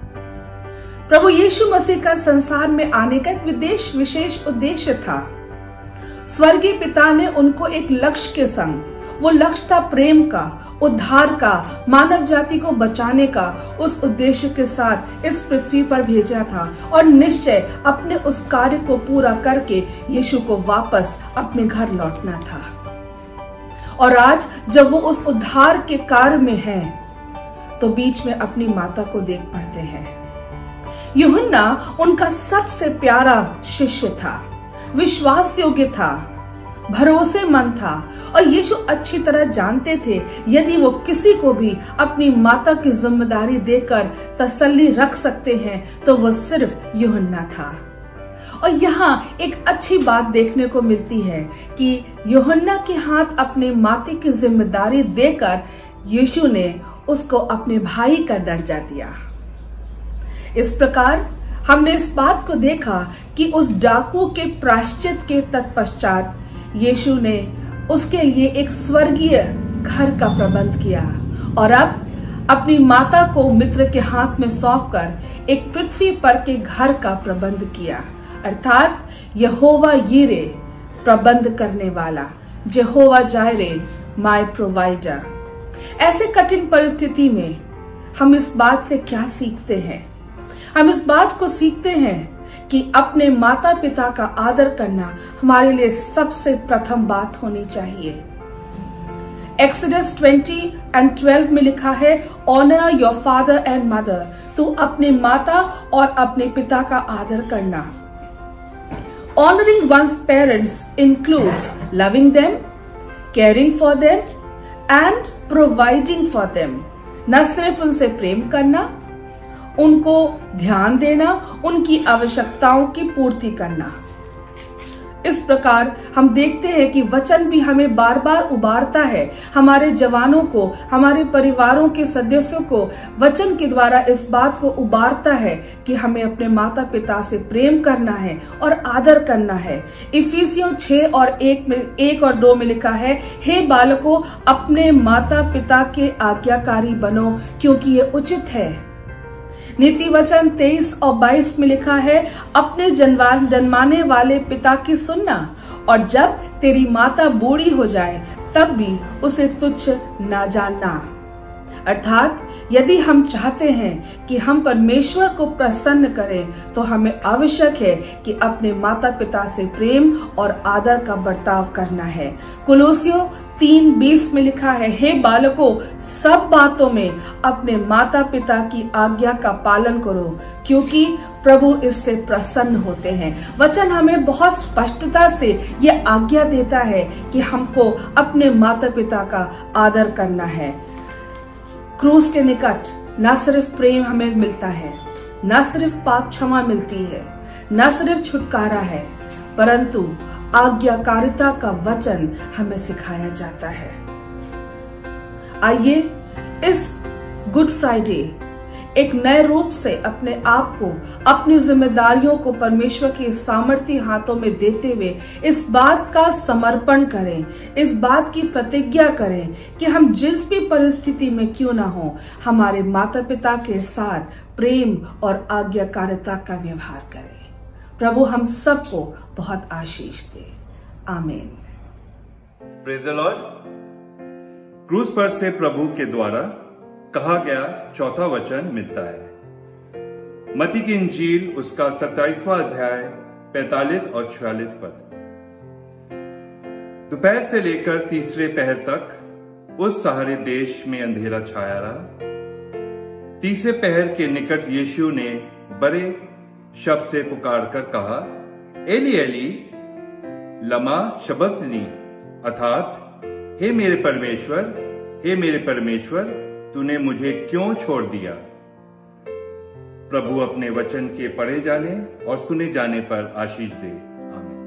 Speaker 6: प्रभु यीशु मसीह का संसार में आने का एक विशेष उद्देश्य था। स्वर्गीय पिता ने उनको एक लक्ष्य के संग, वो लक्ष्य था प्रेम का, उद्धार का, मानव जाति को बचाने का, उस उद्देश्य के साथ इस पृथ्वी पर भेजा था और निश्चय अपने उस कार्य को पूरा करके यीशु को वापस अपने घर लौटना था। और आज जब वो उस उद्धार के कार्य में हैं, तो बीच में अपनी माता को देख पड़ते हैं। यूहन्ना उनका सबसे प्यारा शिष्य था, विश्वास योग्य था, भरोसेमंद था और यीशु अच्छी तरह जानते थे यदि वो किसी को भी अपनी माता की जिम्मेदारी देकर तसल्ली रख सकते हैं तो वो सिर्फ यूहन्ना था। और यहाँ एक अच्छी बात देखने को मिलती है कि यूहन्ना के हाथ अपने माता की जिम्मेदारी देकर यीशु ने उसको अपने भाई का दर्जा दिया। इस प्रकार हमने इस बात को देखा कि उस डाकू के प्रायश्चित के तत्पश्चात यीशु ने उसके लिए एक स्वर्गीय घर का प्रबंध किया और अब अपनी माता को मित्र के हाथ में सौंपकर एक पृथ्वी पर के घर का प्रबंध किया, अर्थात यहोवा यीरे, प्रबंध करने वाला, जेहोवा जायरे, माय प्रोवाइडर। ऐसे कठिन परिस्थिति में हम इस बात से क्या सीखते हैं? हम इस बात को सीखते हैं कि अपने माता पिता का आदर करना हमारे लिए सबसे प्रथम बात होनी चाहिए। एक्सोडस 20:12 में लिखा है, honour your father and mother, तू अपने माता और अपने पिता का आदर करना। Honouring one's parents includes loving them, caring for them and providing for them. न सिर्फ उनसे प्रेम करना, उनको ध्यान देना, उनकी आवश्यकताओं की पूर्ति करना। इस प्रकार हम देखते हैं कि वचन भी हमें बार बार उबारता है, हमारे जवानों को, हमारे परिवारों के सदस्यों को वचन के द्वारा इस बात को उबारता है कि हमें अपने माता पिता से प्रेम करना है और आदर करना है। इफिसियों 6:1 और 2 में लिखा है, हे बालकों, अपने माता पिता के आज्ञाकारी बनो क्योंकि ये उचित है। नीति वचन 23 और 22 में लिखा है, अपने जन्माने वाले पिता की सुनना और जब तेरी माता बूढ़ी हो जाए तब भी उसे तुच्छ ना जानना। अर्थात यदि हम चाहते हैं कि हम परमेश्वर को प्रसन्न करें तो हमें आवश्यक है कि अपने माता पिता से प्रेम और आदर का बर्ताव करना है। कुलोसियों 3:20 में लिखा है, हे बालकों, सब बातों में अपने माता पिता की आज्ञा का पालन करो क्योंकि प्रभु इससे प्रसन्न होते हैं। वचन हमें बहुत स्पष्टता से ये आज्ञा देता है कि हमको अपने माता पिता का आदर करना है। क्रूस के निकट न सिर्फ प्रेम हमें मिलता है, न सिर्फ पाप क्षमा मिलती है, न सिर्फ छुटकारा है, परंतु आज्ञाकारिता का वचन हमें सिखाया जाता है। आइए इस गुड फ्राइडे एक नए रूप से अपने आप को, अपनी जिम्मेदारियों को परमेश्वर के सामर्थ्य हाथों में देते हुए इस बात का समर्पण करें, इस बात की प्रतिज्ञा करें कि हम जिस भी परिस्थिति में क्यों ना हो, हमारे माता पिता के साथ प्रेम और आज्ञाकारिता का व्यवहार करें। प्रभु हम सबको बहुत आशीष दे। आमीन।
Speaker 7: Praise the Lord. क्रूस पर से प्रभु के द्वारा कहा गया चौथा वचन मिलता है। मत्ती की इंजील उसका 27वां अध्याय 45 और 46 पद। दोपहर से लेकर तीसरे पहर तक उस सारे देश में अंधेरा छाया रहा। तीसरे पहर के निकट यीशु ने बड़े शब्द से पुकारकर कहा, एली एली लमा शबक्तनी, अर्थात हे मेरे परमेश्वर, तूने मुझे क्यों छोड़ दिया। प्रभु अपने वचन के पढ़े जाने और सुने जाने पर आशीष दे। आमीन।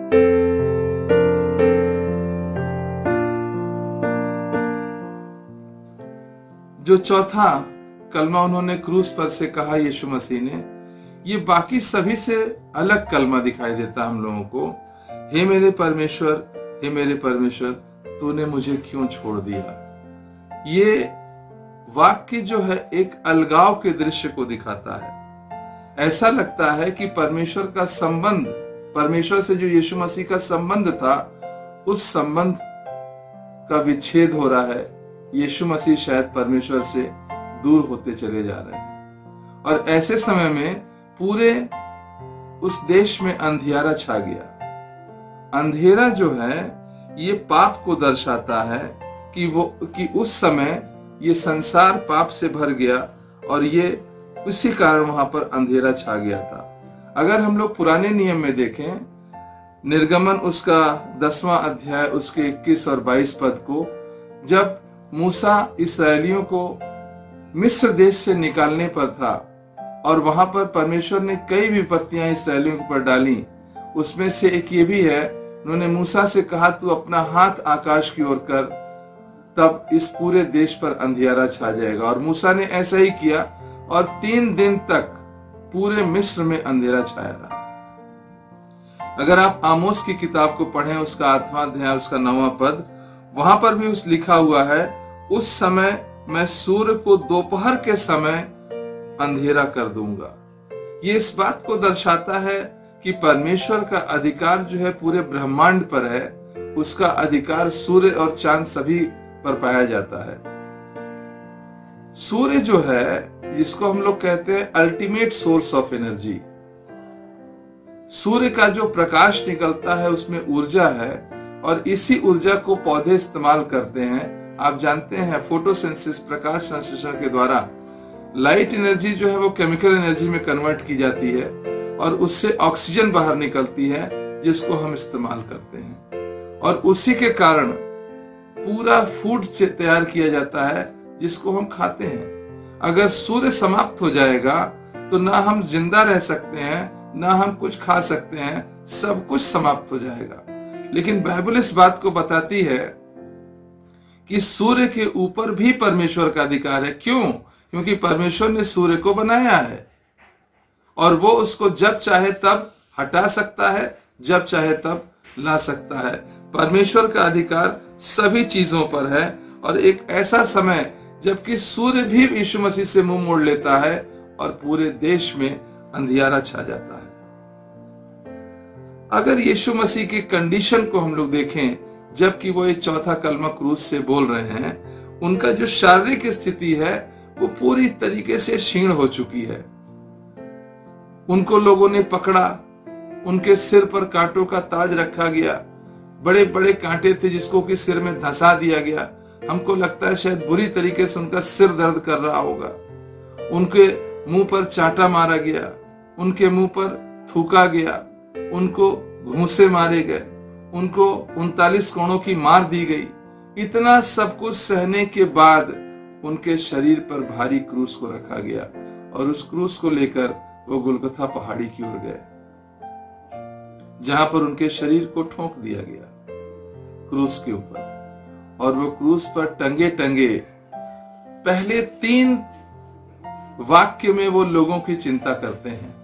Speaker 8: जो चौथा कलमा उन्होंने क्रूस पर से कहा यीशु मसीह ने, ये बाकी सभी से अलग कलमा दिखाई देता हम लोगों को। हे मेरे परमेश्वर, हे मेरे परमेश्वर, तूने मुझे क्यों छोड़ दिया। ये वाक्य जो है एक अलगाव के दृश्य को दिखाता है। ऐसा लगता है कि परमेश्वर का संबंध, परमेश्वर से जो यीशु मसीह का संबंध था, उस संबंध का विच्छेद हो रहा है। यीशु मसीह शायद परमेश्वर से दूर होते चले जा रहे हैं। और ऐसे समय में पूरे उस देश में अंधियारा छा गया। अंधेरा जो है ये पाप को दर्शाता है कि उस समय ये संसार पाप से भर गया और ये उसी कारण वहां पर अंधेरा छा गया था। अगर हम लोग पुराने नियम में देखें, निर्गमन उसका 10वां अध्याय उसके 21 और 22 पद को, जब मूसा इसराइलियों को मिस्र देश से निकालने पर था और वहां पर परमेश्वर ने कई विपत्तियां इसराइलियों के ऊपर डाली, उसमें से एक ये भी है, उन्होंने मूसा से कहा तू अपना हाथ आकाश की ओर कर, तब इस पूरे देश पर अंधियारा छा जाएगा। और मूसा ने ऐसा ही किया और 3 दिन तक पूरे मिस्र में अंधेरा छाया रहा। अगर आप आमोस की किताब को पढ़ें, उसका 8वां अध्याय उसका 9वां पद, वहां पर भी उस लिखा हुआ है, उस समय मैं सूर्य को दोपहर के समय अंधेरा कर दूंगा। ये इस बात को दर्शाता है कि परमेश्वर का अधिकार जो है पूरे ब्रह्मांड पर है, उसका अधिकार सूर्य और चांद सभी पर पाया जाता है। सूर्य जो है, जिसको हम लोग कहते हैं अल्टीमेट सोर्स ऑफ एनर्जी, सूर्य का जो प्रकाश निकलता है उसमें ऊर्जा है और इसी ऊर्जा को पौधे इस्तेमाल करते हैं। आप जानते हैं फोटोसिंथेसिस, प्रकाश संश्लेषण के द्वारा लाइट एनर्जी जो है वो केमिकल एनर्जी में कन्वर्ट की जाती है और उससे ऑक्सीजन बाहर निकलती है जिसको हम इस्तेमाल करते हैं और उसी के कारण पूरा फूड तैयार किया जाता है जिसको हम खाते हैं। अगर सूर्य समाप्त हो जाएगा तो ना हम जिंदा रह सकते हैं, ना हम कुछ खा सकते हैं, सब कुछ समाप्त हो जाएगा। लेकिन बाइबल इस बात को बताती है कि सूर्य के ऊपर भी परमेश्वर का अधिकार है। क्यों? क्योंकि परमेश्वर ने सूर्य को बनाया है और वो उसको जब चाहे तब हटा सकता है, जब चाहे तब ला सकता है। परमेश्वर का अधिकार सभी चीजों पर है और एक ऐसा समय जबकि सूर्य भी यीशु मसीह से मुंह मोड़ लेता है और पूरे देश में अंधियारा छा जाता है। अगर यीशु मसीह की कंडीशन को हम लोग देखें, जबकि वो ये चौथा कलमा क्रूस से बोल रहे हैं, उनका जो शारीरिक स्थिति है वो पूरी तरीके से क्षीण हो चुकी है। उनको लोगों ने पकड़ा, उनके सिर पर कांटों का ताज रखा गया, बड़े बड़े कांटे थे जिसको कि सिर में धंसा दिया गया। हमको लगता है शायद बुरी तरीके से उनका सिर दर्द कर रहा होगा। उनके मुंह पर चांटा मारा गया, उनके मुंह पर थूका गया, उनको घूंसे मारे गए, उनको 39 कोड़ों की मार दी गई। इतना सब कुछ सहने के बाद उनके शरीर पर भारी क्रूस को रखा गया और उस क्रूस को लेकर वो गुलगुथा पहाड़ी की ओर गए, जहां पर उनके शरीर को ठोक दिया गया क्रूस के ऊपर। और वो क्रूस पर टंगे टंगे पहले 3 वाक्य में वो लोगों की चिंता करते हैं,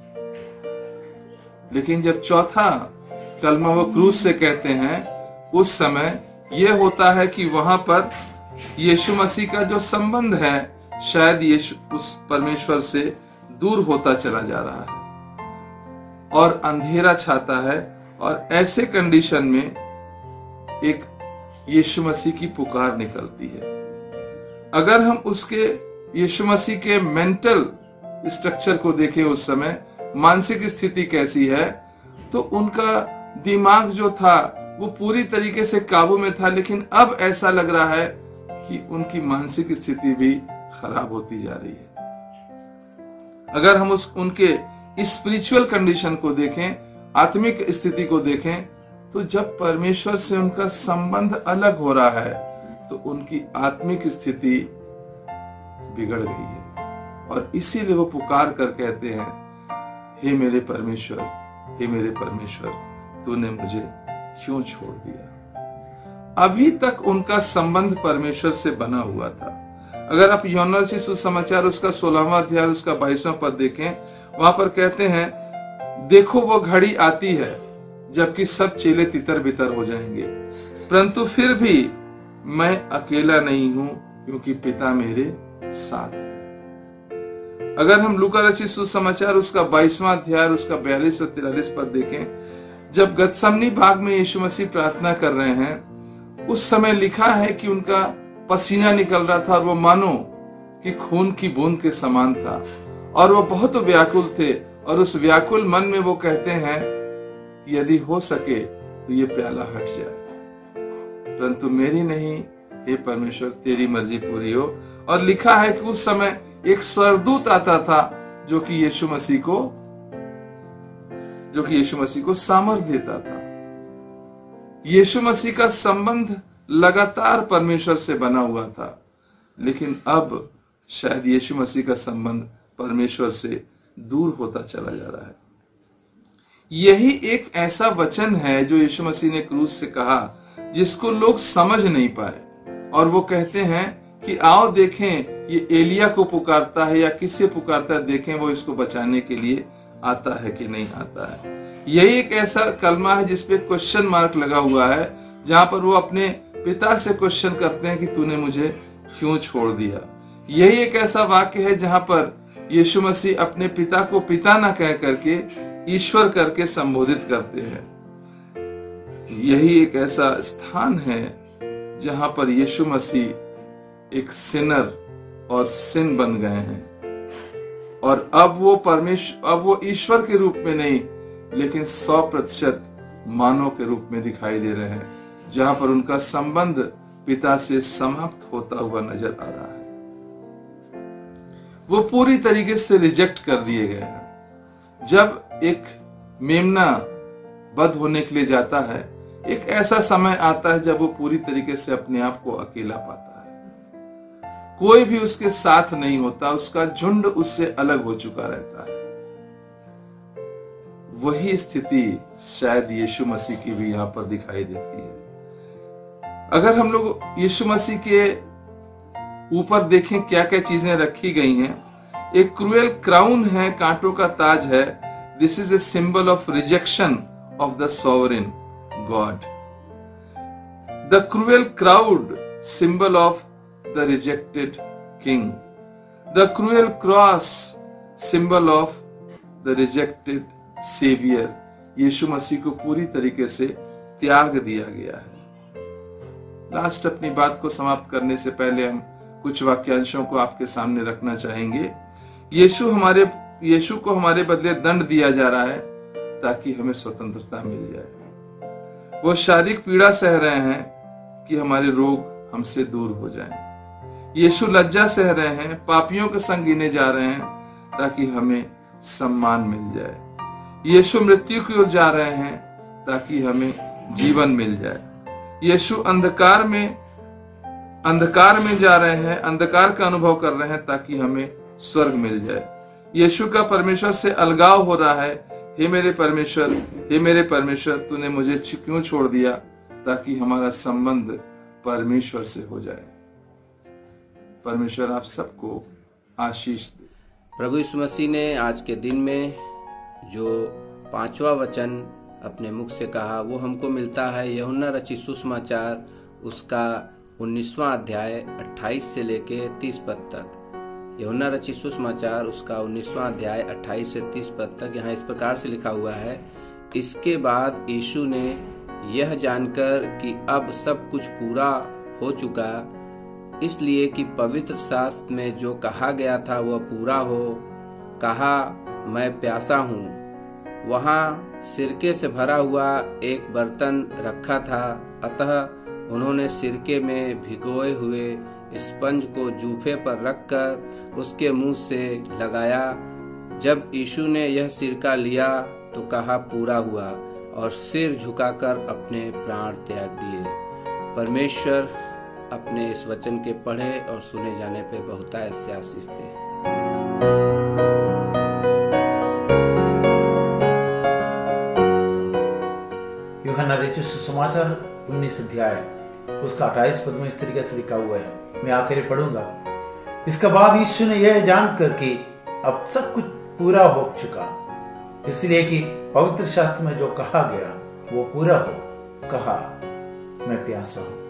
Speaker 8: लेकिन जब चौथा कलमा वो क्रूस से कहते हैं, उस समय यह होता है कि वहां पर यीशु मसीह का जो संबंध है शायद यीशु उस परमेश्वर से दूर होता चला जा रहा है और अंधेरा छाता है। और ऐसे कंडीशन में एक यीशु मसीह की पुकार निकलती है। अगर हम उसके यीशु मसीह के मेंटल स्ट्रक्चर को देखें, उस समय मानसिक स्थिति कैसी है, तो उनका दिमाग जो था वो पूरी तरीके से काबू में था, लेकिन अब ऐसा लग रहा है कि उनकी मानसिक स्थिति भी खराब होती जा रही है। अगर हम उनके स्पिरिचुअल कंडीशन को देखें, आत्मिक स्थिति को देखें, तो जब परमेश्वर से उनका संबंध अलग हो रहा है तो उनकी आत्मिक स्थिति बिगड़ गई है। और इसीलिए वो पुकार कर कहते हैं, हे मेरे परमेश्वर, हे मेरे परमेश्वर, तूने मुझे क्यों छोड़ दिया। अभी तक उनका संबंध परमेश्वर से बना हुआ था। अगर आप यूहन्ना रचित सुसमाचार उसका 16वां अध्याय उसका 22वां पद देखें, वहां पर कहते हैं, देखो वो घड़ी आती है जबकि सब चेले तितर बितर हो जाएंगे, परंतु फिर भी मैं अकेला नहीं हूं क्योंकि पिता मेरे साथ है। अगर हम लूका रचित सुसमाचार उसका 22वां अध्याय उसका 42 और 43 पद देखें, जब गतसमनी बाग में यीशु मसीह प्रार्थना कर रहे हैं, उस समय लिखा है कि उनका पसीना निकल रहा था और वो मानो कि खून की बूंद के समान था और वो बहुत व्याकुल थे। और उस व्याकुल मन में वो कहते हैं कि यदि हो सके तो ये प्याला हट जाए, परंतु मेरी नहीं, हे परमेश्वर तेरी मर्जी पूरी हो। और लिखा है कि उस समय एक स्वर्गदूत आता था जो कि यीशु मसीह को सामर्थ्य देता था। यीशु मसीह का संबंध लगातार परमेश्वर से बना हुआ था, लेकिन अब शायद यीशु मसीह का संबंध परमेश्वर से दूर होता चला जा रहा है। यही एक ऐसा वचन है जो यीशु मसीह ने क्रूस से कहा, जिसको लोग समझ नहीं पाए। और वो कहते हैं कि आओ देखें ये एलिया को पुकारता है या किससे पुकारता है, देखें वो इसको बचाने के लिए आता है कि नहीं आता है। यही एक ऐसा कलमा है जिसपे क्वेश्चन मार्क लगा हुआ है, जहां पर वो अपने पिता से क्वेश्चन करते हैं कि तूने मुझे क्यों छोड़ दिया। यही एक ऐसा वाक्य है जहां पर यीशु मसीह अपने पिता को पिता ना कह करके ईश्वर करके संबोधित करते हैं। यही एक ऐसा स्थान है जहां पर यीशु मसीह एक सिनर और सिन बन गए हैं और अब वो ईश्वर के रूप में नहीं, लेकिन 100% मानव के रूप में दिखाई दे रहे हैं, जहां पर उनका संबंध पिता से समाप्त होता हुआ नजर आ रहा है। वो पूरी तरीके से रिजेक्ट कर दिए गए हैं। जब एक मेमना बध होने के लिए जाता है, एक ऐसा समय आता है जब वो पूरी तरीके से अपने आप को अकेला पाता है, कोई भी उसके साथ नहीं होता, उसका झुंड उससे अलग हो चुका रहता है। वही स्थिति शायद यीशु मसीह की भी यहां पर दिखाई देती है। अगर हम लोग यीशु मसीह के ऊपर देखें क्या क्या चीजें रखी गई हैं, एक क्रूएल क्राउन है, कांटों का ताज है। This is a symbol of rejection of the sovereign God. The cruel crowd, symbol of the rejected king. The cruel cross, symbol of the rejected saviour. यीशु मसीह को पूरी तरीके से त्याग दिया गया है। लास्ट अपनी बात को समाप्त करने से पहले हम कुछ वाक्यांशों को आपके सामने रखना चाहेंगे। यीशु को हमारे बदले दंड दिया जा रहा है ताकि हमें स्वतंत्रता मिल जाए। वो शारीरिक पीड़ा सह रहे हैं कि हमारे रोग हमसे दूर हो जाएं। यीशु लज्जा सह रहे हैं, पापियों के संग गिने जा रहे हैं ताकि हमें सम्मान मिल जाए। यीशु मृत्यु की ओर जा रहे हैं ताकि हमें जीवन मिल जाए। यीशु अंधकार में जा रहे हैं, अंधकार का अनुभव कर रहे हैं ताकि हमें स्वर्ग मिल जाए। यीशु का परमेश्वर से अलगाव हो रहा है। हे मेरे परमेश्वर, हे मेरे परमेश्वर, तूने मुझे क्यों छोड़ दिया, ताकि हमारा संबंध परमेश्वर से हो जाए। परमेश्वर आप सबको आशीष दे।
Speaker 9: प्रभु यीशु मसीह ने आज के दिन में जो 5वां वचन अपने मुख से कहा, वो हमको मिलता है यूहन्ना रचित सुसमाचार उसका 19वां अध्याय 28 से लेके 30 पद तक। यूहन्ना रचित सुसमाचार उसका 19वां अध्याय 28 से 30 पद तक। यहाँ इस प्रकार से लिखा हुआ है, इसके बाद यीशु ने यह जानकर कि अब सब कुछ पूरा हो चुका, इसलिए कि पवित्र शास्त्र में जो कहा गया था वह पूरा हो, कहा मैं प्यासा हूँ। वहाँ सिरके से भरा हुआ एक बर्तन रखा था, अतः उन्होंने सिरके में भिगोए हुए स्पंज को जूफे पर रखकर उसके मुंह से लगाया। जब यीशु ने यह सिरका लिया तो कहा पूरा हुआ, और सिर झुकाकर अपने प्राण त्याग दिए। परमेश्वर अपने इस वचन के पढ़े और सुने जाने पे बहुतायत से आशीष दे।
Speaker 10: यूहन्ना रचित सुसमाचार 19 अध्याय उसका 28 पद में इस तरीके से लिखा हुआ है, मैं आकर पढ़ूंगा। इसके बाद यीशु ने यह जानकर कि अब सब कुछ पूरा हो चुका, इसलिए कि पवित्र शास्त्र में जो कहा गया वो पूरा हो, कहा मैं प्यासा हूं।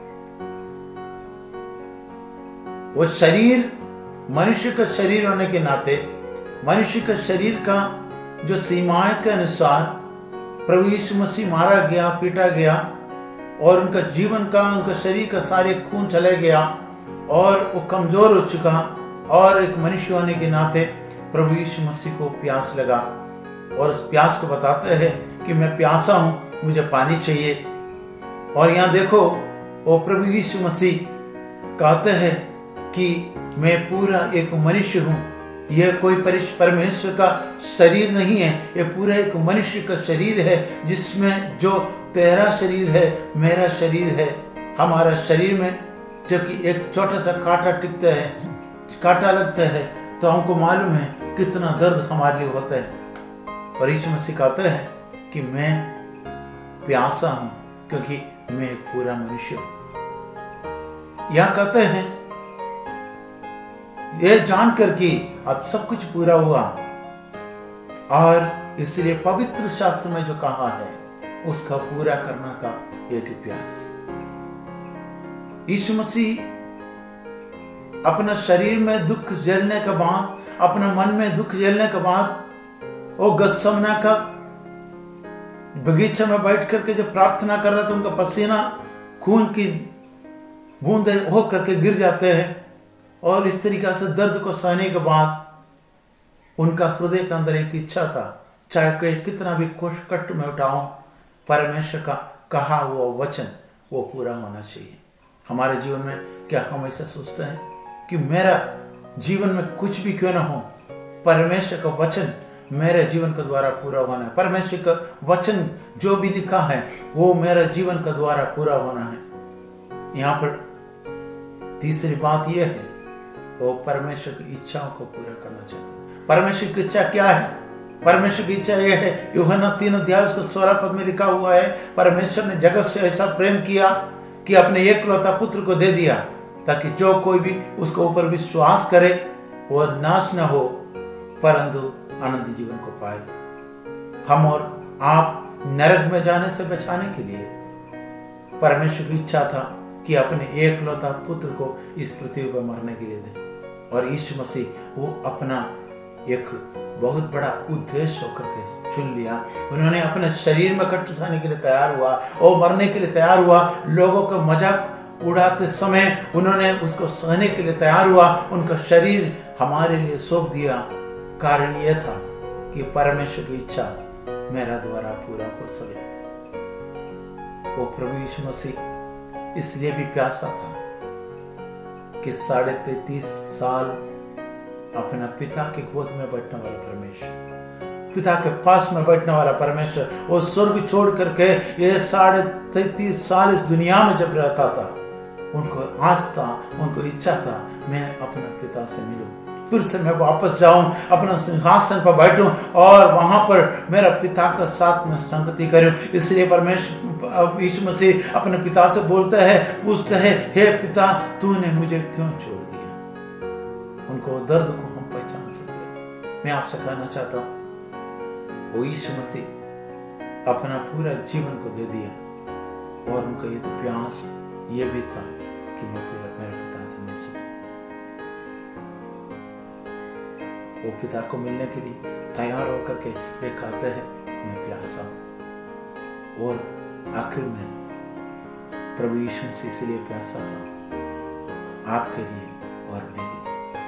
Speaker 10: वो शरीर मनुष्य का शरीर होने के नाते मनुष्य का शरीर का जो सीमाएं के अनुसार प्रभु यीशु मसीह मारा गया, पीटा गया और उनका जीवन का, उनका शरीर का सारे खून चले गया और वो कमजोर हो चुका, और एक मनुष्य होने के नाते प्रभु यीशु मसीह को प्यास लगा और उस प्यास को बताते हैं कि मैं प्यासा हूं, मुझे पानी चाहिए। और यहाँ देखो वो प्रभु यीशु मसीह कहते हैं कि मैं पूरा एक मनुष्य हूं। यह कोई परमेश्वर का शरीर नहीं है, यह पूरा एक मनुष्य का शरीर है, जिसमें जो तेरा शरीर है, मेरा शरीर है। हमारा शरीर में जबकि एक छोटा सा कांटा टिकता है, कांटा लगता है, तो हमको मालूम है कितना दर्द हमारे लिए होता है। और यीशु मसीह कहते हैं कि मैं प्यासा हूं क्योंकि मैं एक पूरा मनुष्य हूं। यह कहते हैं यह जानकर कि अब सब कुछ पूरा हुआ, और इसलिए पवित्र शास्त्र में जो कहा है उसका पूरा करने का एक प्यास। यीशु मसीह अपना शरीर में दुख झेलने के बाद, अपने मन में दुख झेलने के बाद, वो गत्समना का बगीचे में बैठ करके जब प्रार्थना कर रहे थे, उनका पसीना खून की बूंदे हो करके गिर जाते हैं, और इस तरीके से दर्द को सहने के बाद उनका हृदय के अंदर एक इच्छा था, चाहे कोई कितना भी कष्ट में उठाऊं, परमेश्वर का कहा वो वचन वो पूरा होना चाहिए। हमारे जीवन में क्या हम ऐसा सोचते हैं कि मेरा जीवन में कुछ भी क्यों ना हो, परमेश्वर का वचन मेरे जीवन के द्वारा पूरा होना है, परमेश्वर का वचन जो भी लिखा है वो मेरे जीवन के द्वारा पूरा होना है। यहाँ पर तीसरी बात यह है, वो परमेश्वर की इच्छाओं को पूरा करना चाहते हैं। परमेश्वर की इच्छा क्या है? परमेश्वर की इच्छा यह है, यूहन्ना 3 अध्याय उसको 16 पद में लिखा हुआ है, परमेश्वर ने जगत से ऐसा प्रेम किया कि अपने एकलौता पुत्र को दे दिया, ताकि जो कोई भी उसके ऊपर विश्वास करे वो नाश न हो परंतु आनंदी जीवन को पाए। हम और आप नरक में जाने से बचाने के लिए परमेश्वर की इच्छा था कि अपने एकलौता पुत्र को इस पृथ्वी पर मरने के लिए दे, और यीशु मसीह वो अपना एक बहुत बड़ा उद्देश्य होकर के चुन लिया। उन्होंने अपने शरीर में कष्ट सहने के लिए तैयार हुआ और मरने के लिए तैयार हुआ। लोगों का मजाक उड़ाते समय उन्होंने उसको सहने के लिए तैयार हुआ, उनका शरीर हमारे लिए सौंप दिया। कारण यह था कि परमेश्वर की इच्छा मेरा द्वारा पूरा हो सके। वो प्रभु यीशु मसीह इसलिए भी प्यासा था कि 33.5 साल अपना पिता की गोद में बैठने वाला परमेश्वर, पिता के पास में बैठने वाला परमेश्वर, वो स्वर्ग छोड़ करके ये 33.5 साल इस दुनिया में जब रहता था, उनको आस था, उनको इच्छा था मैं अपने पिता से मिलूं, फिर से मैं वापस जाऊं, अपना सिंहासन पर बैठूं और वहां पर मेरा पिता का साथ में संगति करूं। इसलिए परमेश्वर यीशु मसीह अपने पिता से बोलते हैं, पूछते हैं, हे पिता तूने मुझे क्यों छोड़ दिया। उनको दर्द को हम पहचान सकते हैं। मैं आपसे कहना चाहता हूं, वो यीशु मसीह अपना पूरा जीवन को दे दिया और उनका एक प्यास ये भी था कि मैं मेरे पिता से मिल सकूं। वो पिता को मिलने के लिए तैयार होकर के ये कहते हैं मैं प्यासा हूं। और आखिर में प्रभु यीशु मसीह इसलिए प्यासा था आपके लिए और मेरे लिए,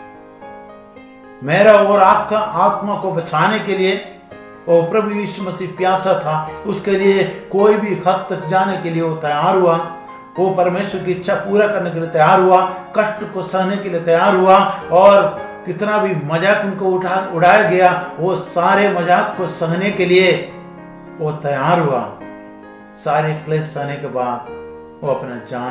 Speaker 10: मेरा और आपका आत्मा को बचाने के लिए वो प्रभु यीशु मसीह प्यासा था। उसके लिए कोई भी हद तक जाने के लिए वो तैयार हुआ। वो परमेश्वर की इच्छा पूरा करने के लिए तैयार हुआ, कष्ट को सहने के लिए तैयार हुआ, और कितना भी मजाक उनको उड़ाया गया वो सारे मजाक को सहने के लिए वो तैयार हुआ। सारे क्लेश सहने के बाद वो अपना जान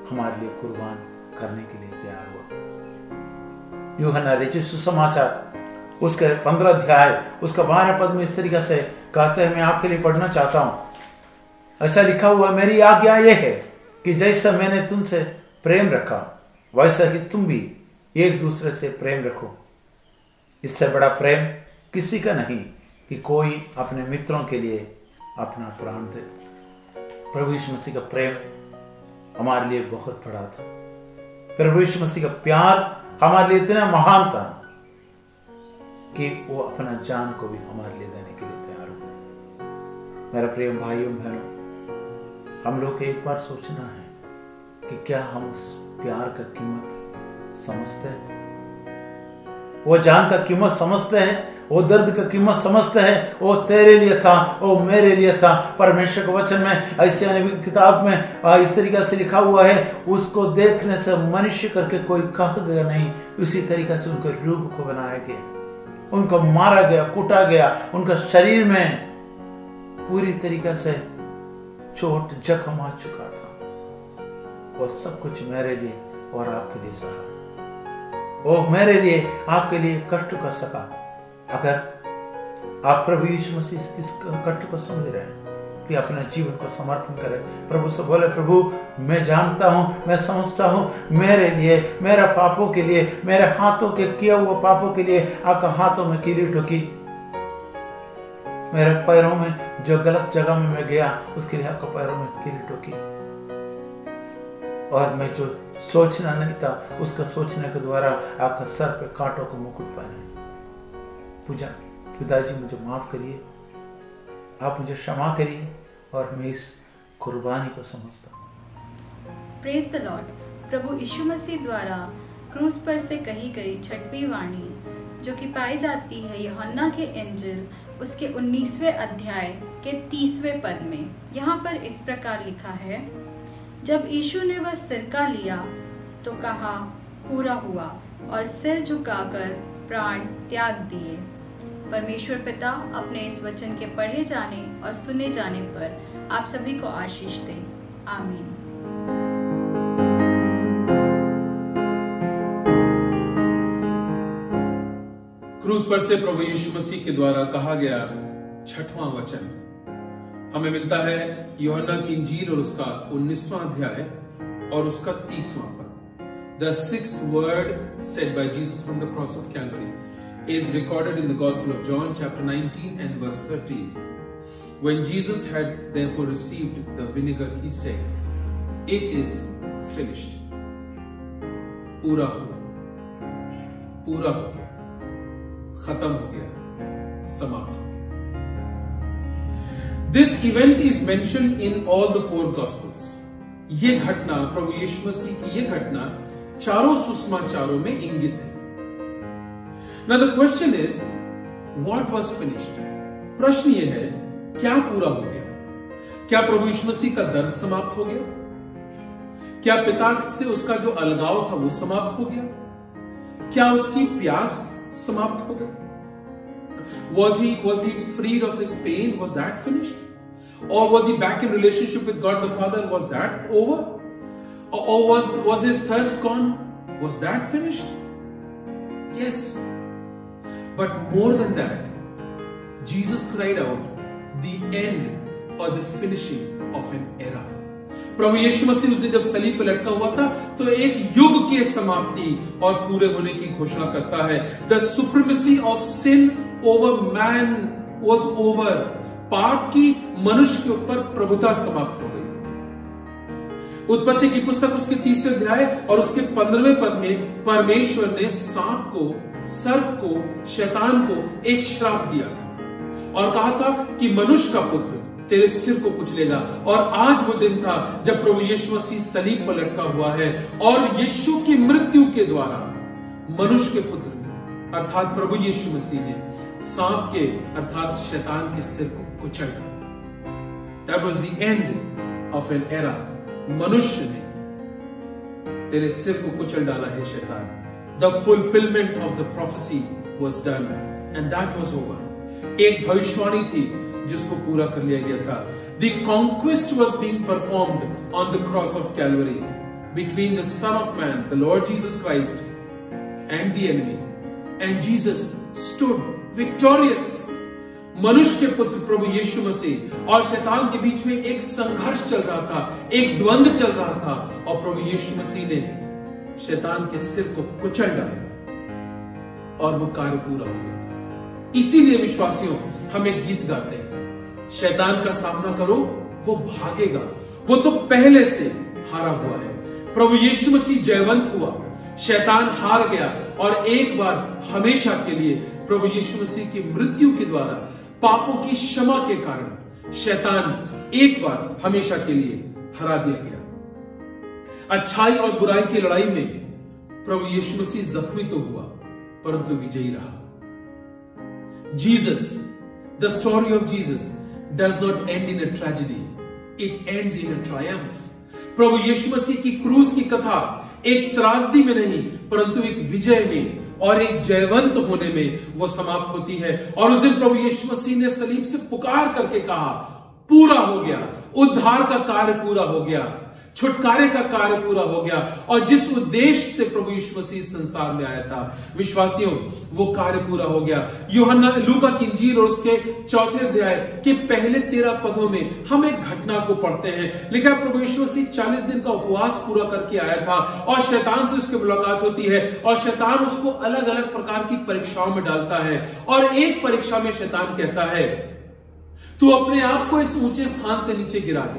Speaker 10: हमारे लिए कुर्बान करने के लिए तैयार हुआ। यूहन्ना रचित सुसमाचार उसके 15 अध्याय उसका 12 पद में इस तरीके से कहते हैं, मैं आपके लिए पढ़ना चाहता हूं। ऐसा लिखा हुआ, मेरी आज्ञा यह है कि जैसा मैंने तुमसे प्रेम रखा वैसा ही तुम भी एक दूसरे से प्रेम रखो। इससे बड़ा प्रेम किसी का नहीं कि कोई अपने मित्रों के लिए अपना प्राण दे। प्रभु यीशु मसीह का प्रेम हमारे लिए बहुत बड़ा था। प्रभु यीशु मसीह का प्यार हमारे लिए इतना महान था कि वो अपना जान को भी हमारे लिए देने के लिए तैयार हुआ। मेरा प्रेम भाइयों बहनों, हम लोग को एक बार सोचना है कि क्या हम उस प्यार का कीमत समझते हैं? वो जान का कीमत समझते हैं? वो दर्द का कीमत समझते हैं? वो तेरे लिए था, वो मेरे लिए था। परमेश्वर के वचन में ऐसे नबी की किताब में इस तरीके से लिखा हुआ है, उसको देखने से मनुष्य करके कोई कहा गया नहीं, उसी तरीके से उनके रूप को बनाया गया, उनको मारा गया, कूटा गया, उनका शरीर में पूरी तरीके से चोट जख्म आ चुका था। वो सब कुछ मेरे लिए और आपके लिए सहा। वो मेरे लिए आपके लिए कष्ट का सका। अगर आप प्रभु यीशु मसीह इस कष्ट को समझ रहे हैं कि अपने जीवन को समर्पण करें, प्रभु से बोले, प्रभु मैं जानता हूं, मैं समझता हूं, मेरे लिए, मेरे पापों के लिए, मेरे हाथों के किए हुए पापों के लिए आपका हाथों में कीली ठोकी, मेरे पैरों में जो गलत जगह में मैं गया उसके लिए आपका पैरों में कीली ठोकी, और मैं जो सोचना नहीं था उसका सोचने के द्वारा आपका सर पे कांटों को मुकुट पहने। पूजा पिताजी मुझे माफ करिए, आप मुझे क्षमा करिए, और मैं इस कुर्बानी को समझता हूँ।
Speaker 11: Praise the Lord. प्रभु यीशु मसीह द्वारा क्रूस पर से कही गई 6वीं वाणी जो कि पाई जाती है यूहन्ना के इंजिल उसके 19वें अध्याय के 30वें पद में। यहाँ पर इस प्रकार लिखा है, जब यीशु ने वह सिरका लिया तो कहा, पूरा हुआ, और सिर झुकाकर प्राण त्याग दिए। परमेश्वर पिता अपने इस वचन के पढ़े जाने और सुने जाने पर आप सभी को आशीष दे। आमीन।
Speaker 1: क्रूस पर से प्रभु यीशु मसीह के द्वारा कहा गया 6वां वचन हमें मिलता है यूहन्ना की इंजील और उसका 19वां अध्याय और उसका 30वां पद। The 6th word said by Jesus from the cross of Calvary is recorded in the Gospel of John chapter 19 and verse 13. When Jesus had therefore received the vinegar, he said, "It is finished." पूरा हुआ, पूरा हो गया, खत्म हो गया, समाप्त हो गया। This event is mentioned in all the 4 Gospels. ये घटना, प्रभु यीशु मसीह की ये घटना चारों सुसमाचारों में इंगित है। Now the question is, what was finished? प्रश्न ये है, क्या पूरा हो गया? क्या प्रभु यीशु मसीह का दर्द समाप्त हो गया? क्या पिता से उसका जो अलगाव था वो समाप्त हो गया? क्या उसकी प्यास समाप्त हो गई? Was he freed of his pain? Was that finished? Or was he back in relationship with God the Father? Was that over? Or was his thirst gone? Was that finished? Yes. But more than that, Jesus cried out the end or the finishing of an era. प्रभु यीशु मसीह उस दिन जब सलीब पर लटका हुआ था तो एक युग के समाप्ति और पूरे होने की घोषणा करता है। The supremacy of sin over man was over. पाप की मनुष्य के ऊपर प्रभुता समाप्त हो गई थी। उत्पत्ति की पुस्तक उसके 3 अध्याय और उसके 15वें पद में परमेश्वर ने सांप को, सर्प को, शैतान को एक श्राप दिया था और कहा था कि मनुष्य का पुत्र तेरे सिर को कुचलेगा। और आज वो दिन था जब प्रभु यीशु मसीह सलीब पर लटका हुआ है और यीशु की मृत्यु के द्वारा मनुष्य के पुत्र ने अर्थात प्रभु यीशु मसीह ने सांप के अर्थात शैतान के सिर को कुचल दिया। That was the end of an era. मनुष्य ने तेरे सिर को कुचल डाला है शैतान। The fulfillment of the prophecy was done and that was over. एक भविष्यवाणी थी जिसको पूरा कर लिया गया था। The conquest was being performed on the cross of Calvary. between the Son of Man, the Lord Jesus Christ, and the enemy. And Jesus stood victorious. मनुष्य के पुत्र प्रभु यीशु मसीह और शैतान के बीच में एक संघर्ष चल रहा था, एक द्वंद्व चल रहा था, और प्रभु यीशु मसीह ने शैतान के सिर को कुचल डाला और वो कार्य पूरा हो गया। इसीलिए विश्वासियों, हम एक गीत गाते हैं, शैतान का सामना करो, वो भागेगा, वो तो पहले से हारा हुआ है। प्रभु यीशु मसीह जयवंत हुआ, शैतान हार गया, और एक बार हमेशा के लिए प्रभु यीशु मसीह की मृत्यु के द्वारा, पापों की क्षमा के कारण शैतान एक बार हमेशा के लिए हरा दिया गया। अच्छाई और बुराई की लड़ाई में प्रभु यीशु मसीह जख्मी तो हुआ, परंतु विजयी रहा। Jesus, the story of Jesus does not end in a tragedy, it ends in a triumph. प्रभु यीशु मसीह की क्रूस की कथा एक त्रासदी में नहीं, परंतु एक विजय में और एक जयवंत होने में वो समाप्त होती है। और उस दिन प्रभु यीशु मसीह ने सलीब से पुकार करके कहा, पूरा हो गया, उद्धार का कार्य पूरा हो गया, छुटकारे का कार्य पूरा हो गया। और जिस उद्देश्य से प्रभु यीशु मसीह संसार में आया था, विश्वासियों, वो कार्य पूरा हो गया। यूहन्ना लूका की इंजील और उसके 4 अध्याय के पहले 13 पदों में हम एक घटना को पढ़ते हैं। लिखा प्रभु यीशु मसीह 40 दिन का उपवास पूरा करके आया था, और शैतान से उसकी मुलाकात होती है, और शैतान उसको अलग अलग प्रकार की परीक्षाओं में डालता है। और एक परीक्षा में शैतान कहता है, तू अपने आप को इस ऊंचे स्थान से नीचे गिरा दे।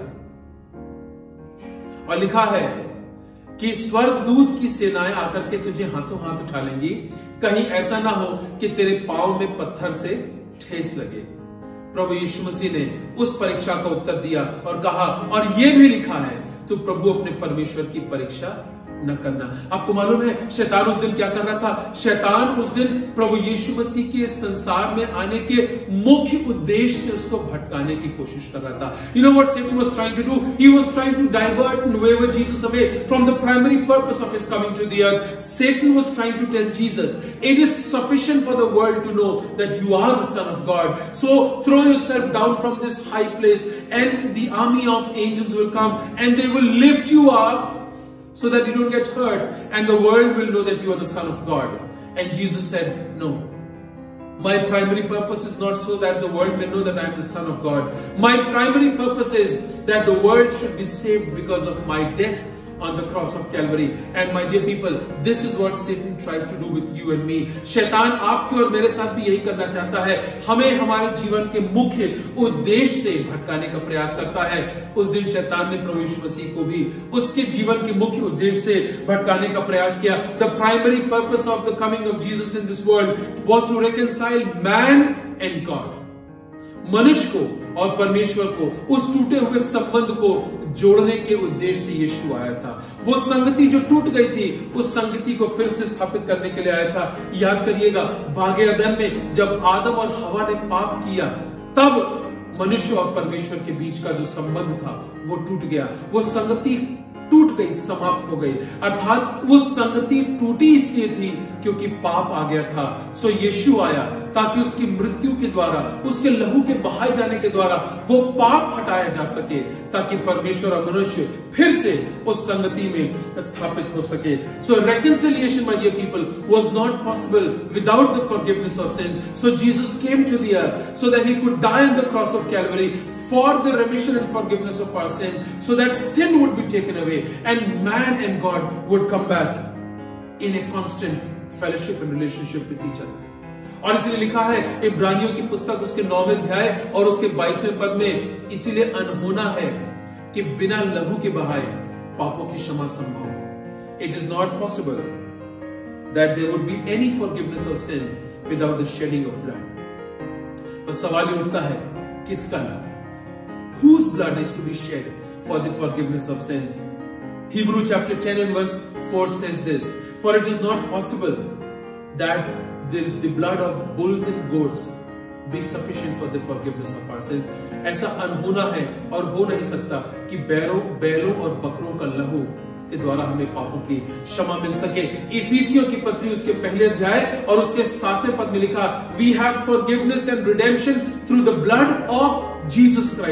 Speaker 1: और लिखा है कि स्वर्गदूत की सेनाएं आकर के तुझे हाथों हाथ उठा लेंगी, कहीं ऐसा ना हो कि तेरे पांव में पत्थर से ठेस लगे। प्रभु यीशु मसीह ने उस परीक्षा का उत्तर दिया और कहा, और यह भी लिखा है, तू प्रभु अपने परमेश्वर की परीक्षा न करना। आपको मालूम है शैतान उस दिन क्या कर रहा था? शैतान उस दिन प्रभु यीशु मसीह के संसार में आने के मुख्य उद्देश्य से उसको भटकाने की कोशिश कर रहा था। You know what Satan was trying to do? He was trying to divert and waver Jesus away from the primary purpose of his coming to the earth. Satan was trying to tell Jesus, it is sufficient for the world to know that you are the Son of God. So throw yourself down from this high place, and the army of angels will come and they will lift you up, so that you don't get hurt, and the world will know that you are the Son of God. And Jesus said, no. My primary purpose is not so that the world may know that I am the Son of God. My primary purpose is that the world should be saved because of my death on the cross of Calvary. And my dear people, this is what Satan tries to do with you and me. शैतान आपके और मेरे साथ भी यही करना चाहता है, हमें हमारे जीवन के मुख्य उद्देश्य से भटकाने का प्रयास करता है। उस दिन शैतान ने प्रभु यीशु मसीह को भी उसके जीवन के मुख्य उद्देश्य से भटकाने का प्रयास किया। The primary purpose of the coming of Jesus in this world was to reconcile man and God. मनुष्य को और परमेश्वर को, उस टूटे हुए संबंध को जोड़ने के उद्देश्य से यीशु आया था। वो संगति जो टूट गई थी, उस संगति को फिर से स्थापित करने के लिए आया था। याद करिएगा, बागे अदन में जब आदम और हवा ने पाप किया, तब मनुष्य और परमेश्वर के बीच का जो संबंध था वो टूट गया। वो संगति टूट गई, समाप्त हो गई। अर्थात वो संगति टूटी इसलिए थी क्योंकि पाप आ गया था। सो यीशु आया ताकि उसकी मृत्यु के द्वारा, उसके लहू के बहाए जाने के द्वारा वो पाप हटाया जा सके, ताकि परमेश्वर और मनुष्य फिर से उस संगति में स्थापित हो सके। सो reconciliation, my dear people, was not possible without the forgiveness of sins. So Jesus came to the earth so that he could die on the cross of Calvary for the remission and forgiveness of our sins, so that sin would be taken away and man and God would come back in a constant fellowship and relationship with each other. और इसलिए लिखा है इब्रानियों की पुस्तक उसके 9वें अध्याय और उसके 22वें पद में, इसीलिए अनहोना है कि बिना लहू के बहाए पापों की क्षमा संभव। It is not possible that there would be any forgiveness of sin without the shedding of blood. बस सवाल ये उठता है, किसका लहू? Whose blood is to be shed for the forgiveness of sins? Hebrew chapter 10 and verse 4 says this, for it is not possible that the blood of bulls and goats be sufficient for the forgiveness of our sins. ऐसा अनहोना है और हो नहीं सकता कि बैलों और बकरों का लहू के द्वारा हमें पापों की क्षमा मिल सके। इफिसियों की पत्री उसके पहले अध्याय और उसके 7वें पद में लिखा, we have forgiveness and redemption through the blood of Jesus Christ.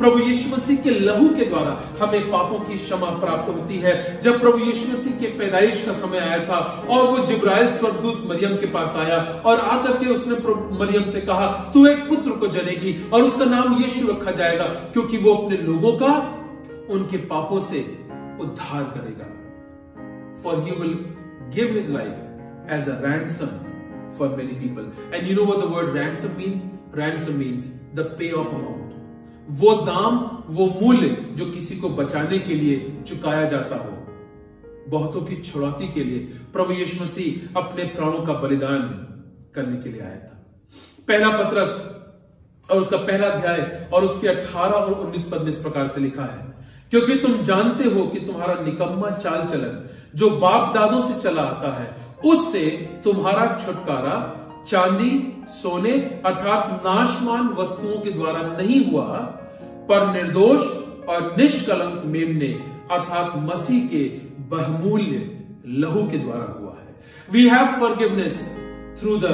Speaker 1: प्रभु यीशु मसीह के लहू के द्वारा हमें पापों की क्षमा प्राप्त होती है। जब प्रभु यीशु मसीह के पैदाइश का समय आया था और वो जिब्राइल स्वर्गदूत मरियम के पास आया और आकर के उसने मरियम से कहा, तू एक पुत्र को जनेगी और उसका नाम यीशु रखा जाएगा, क्योंकि वो अपने लोगों का उनके पापों से उद्धार करेगा। For he will give his life as a ransom for many people. And you know what the word ransom means? Ransom means the payoff amount. वो दाम, वो मूल्य जो किसी को बचाने के लिए चुकाया जाता हो, बहुतों की छुड़ौती के लिए प्रभु यीशु मसीह अपने प्राणों का बलिदान करने के लिए आया था। पहला पत्रस और उसका पहला अध्याय और उसके 18 और 19 पद में इस प्रकार से लिखा है, क्योंकि तुम जानते हो कि तुम्हारा निकम्मा चाल चलन जो बाप दादों से चला आता है, उससे तुम्हारा छुटकारा चांदी सोने अर्थात नाशमान वस्तुओं के द्वारा नहीं हुआ, पर निर्दोष और निष्कलंक मेमने अर्थात मसीह के बहुमूल्य लहू के द्वारा हुआ है। We have forgiveness through the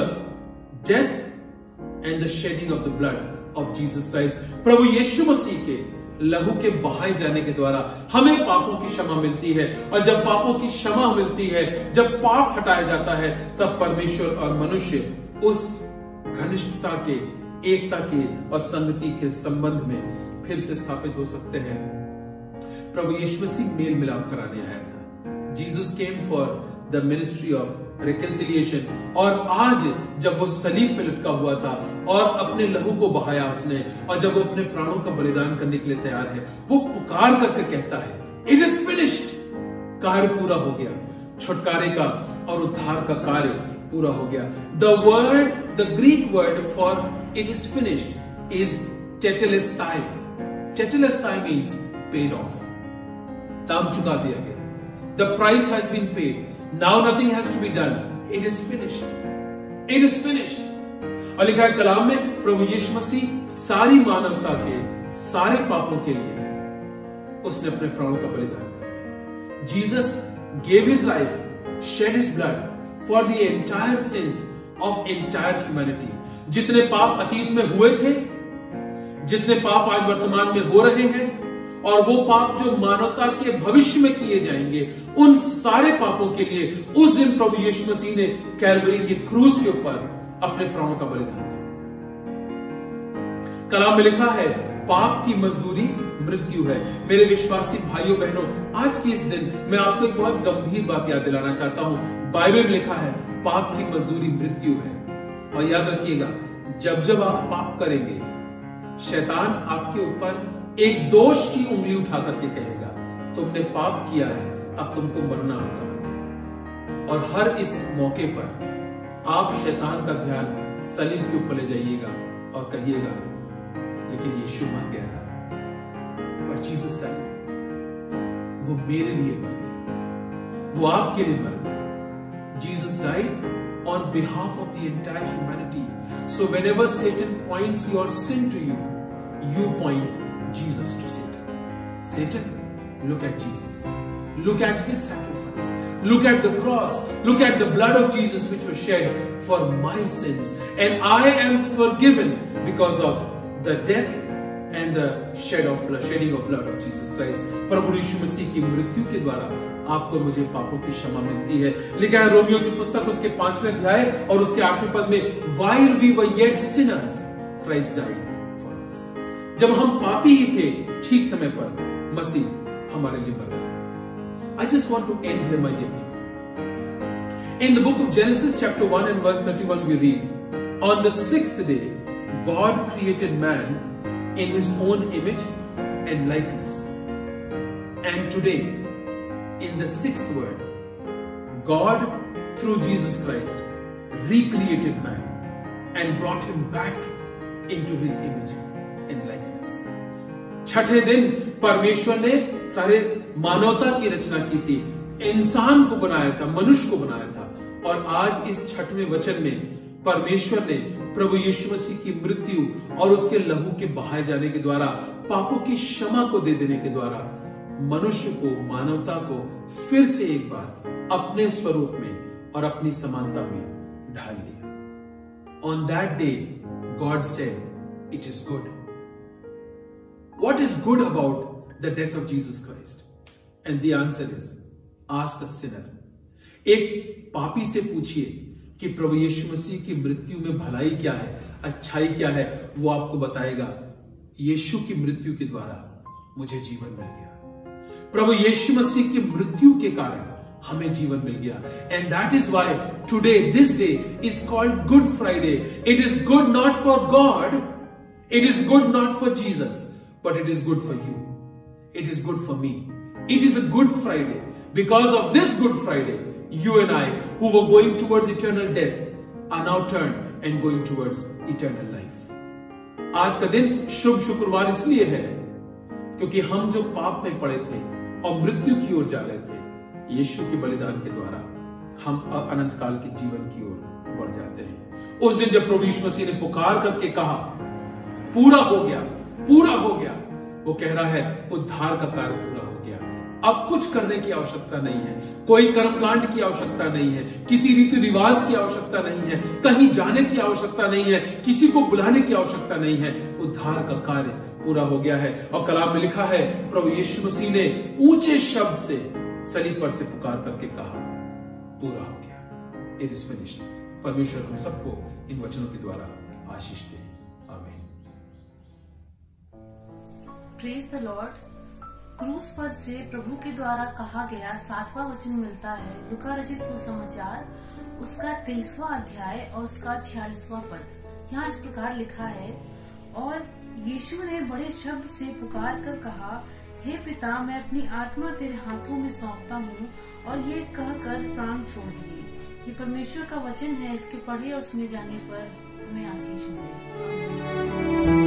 Speaker 1: death and the shedding of the blood of Jesus Christ. प्रभु यीशु मसीह के लहू के बहाए जाने के द्वारा हमें पापों की क्षमा मिलती है, और जब पापों की क्षमा मिलती है, जब पाप हटाया जाता है, तब परमेश्वर और मनुष्य उस घनिष्ठता के, एकता के और संगति के संबंध में फिर से स्थापित हो सकते हैं। प्रभु यीशु मसीह मेल मिलाप कराने आया था। Jesus came for the ministry of reconciliation, और आज जब वो सलीब पे लटका हुआ था और अपने लहू को बहाया उसने, और जब वो अपने प्राणों का बलिदान करने के लिए तैयार है, वो पुकार करके कहता है, इट इज फिनिश्ड, कार्य पूरा हो गया, छुटकारे का और उद्धार का कार्य पूरा हो गया। The Greek word for it is finished is टेटेलेस्टाई। टेटेलेस्टाई मीन्स पेड ऑफ, दाम चुका दिया गया। The price has been paid, now nothing has to be done, it is finished, it is finished. और लिखा है कलाम में, प्रभु यीशु मसीह सारी मानवता के सारे पापों के लिए उसने अपने प्राणों का बलिदान किया। Jesus gave his life, shed his blood for the entire sins of entire humanity। जितने पाप अतीत में हुए थे, जितने पाप आज वर्तमान में हो रहे हैं, और वो पाप जो मानवता के भविष्य में किए जाएंगे, उन सारे पापों के लिए उस दिन प्रभु यीशु मसीह ने कैलवरी के क्रूस के ऊपर अपने प्राणों का बलिदान किया। कलाम में लिखा है, पाप की मजदूरी मृत्यु है। मेरे विश्वासी भाइयों बहनों, आज के इस दिन मैं आपको एक बहुत गंभीर बात याद दिलाना चाहता हूं। बाइबल में लिखा है, पाप की मजदूरी मृत्यु है। और याद रखिएगा, जब जब आप पाप करेंगे, शैतान आपके ऊपर एक दोष की उंगली उठा करके कहेगा, तुमने पाप किया है, अब तुमको मरना होगा। और हर इस मौके पर आप शैतान का ध्यान सलीब के ऊपर ले जाइएगा और कहिएगा, लेकिन यीशु मर गया था, पर जीसस डाइड, वो मेरे लिए मर गया, वो आपके लिए मर गया। Jesus died on behalf of the entire humanity. So whenever Satan points your sin to you, you point Jesus to Satan. Satan, look at Jesus. Look at his sacrifice. Look at the cross. Look at the blood of Jesus which was shed for my sins. And I am forgiven because of the death and the shedding of blood of Jesus Christ. प्रभु यीशु मसीह की मृत्यु के द्वारा आपको मुझे पापों की क्षमा मिलती है। लिखा है रोमियो की पुस्तक उसके 5वें अध्याय और उसके 8वें पद में, while we were yet sinners, Christ died for us। जब हम पापी ही थे, ठीक समय पर मसीह हमारे लिए मर गया। I just want to end here, my dear people. In the book of Genesis chapter 1 and verse 31 we read, on the 6th day God created man in his own image and likeness. And today, in the 6th word, God through Jesus Christ recreated man and brought him back into his image and likeness. छठे दिन परमेश्वर ने सारे मानवता की रचना की थी, इंसान को बनाया था, मनुष्य को बनाया था। और आज इस 6वें वचन में परमेश्वर ने प्रभु यीशु मसीह की मृत्यु और उसके लहू के बहाए जाने के द्वारा, पापों की क्षमा को दे देने के द्वारा मनुष्य को, मानवता को फिर से एक बार अपने स्वरूप में और अपनी समानता में ढाल लिया। On that day God said it is good. What is good about the death of Jesus Christ? And the answer is, ask a sinner. एक पापी से पूछिए कि प्रभु यीशु मसीह की मृत्यु में भलाई क्या है, अच्छाई क्या है, वो आपको बताएगा। यीशु की मृत्यु के द्वारा मुझे जीवन मिल गया। प्रभु यीशु मसीह की मृत्यु के कारण हमें जीवन मिल गया। And that is why today, this day is called good Friday. It is good not for God, it is good not for Jesus, but it is good for you, it is good for me. It is a good Friday because of this good Friday you and I who were going towards eternal death are now turned and going towards eternal life. आज का दिन शुभ शुक्रवार इसलिए है क्योंकि हम जो पाप में पड़े थे और मृत्यु की ओर जा रहे थे, यीशु के बलिदान के द्वारा हम अनंत काल के जीवन की ओर बढ़ जाते हैं। उस दिन जब प्रभु यीशु मसीह ने पुकार करके कहा पूरा हो गया, पूरा हो गया, वो कह रहा है उद्धार का कार्य पूरा हो गया। अब कुछ करने की आवश्यकता नहीं है, कोई कर्मकांड की आवश्यकता नहीं है, किसी रीति रिवाज की आवश्यकता नहीं है, कहीं जाने की आवश्यकता नहीं है, किसी को बुलाने की आवश्यकता नहीं है। उद्धार का कार्य पूरा हो गया है। और कलाम में लिखा है प्रभु यीशु मसीह ने ऊंचे शब्द से सलीब पर से पुकार करके कहा पूरा हो गया, इट इज फिनिश्ड। परमेश्वर हम सबको इन वचनों के द्वारा आशीष दे। आमीन।
Speaker 6: Praise the Lord. क्रूस पर से प्रभु के द्वारा कहा गया 7वां वचन मिलता है लूका रचित सुसमाचार उसका 23वां अध्याय और उसका 46वां पद। यहाँ इस प्रकार लिखा है, और यीशु ने बड़े शब्द से पुकार कर कहा, हे पिता, मैं अपनी आत्मा तेरे हाथों में सौंपता हूँ, और ये कहकर प्राण छोड़ दिए। ये परमेश्वर का वचन है, इसके पढ़े और सुने जाने पर हमें आशीष मिले।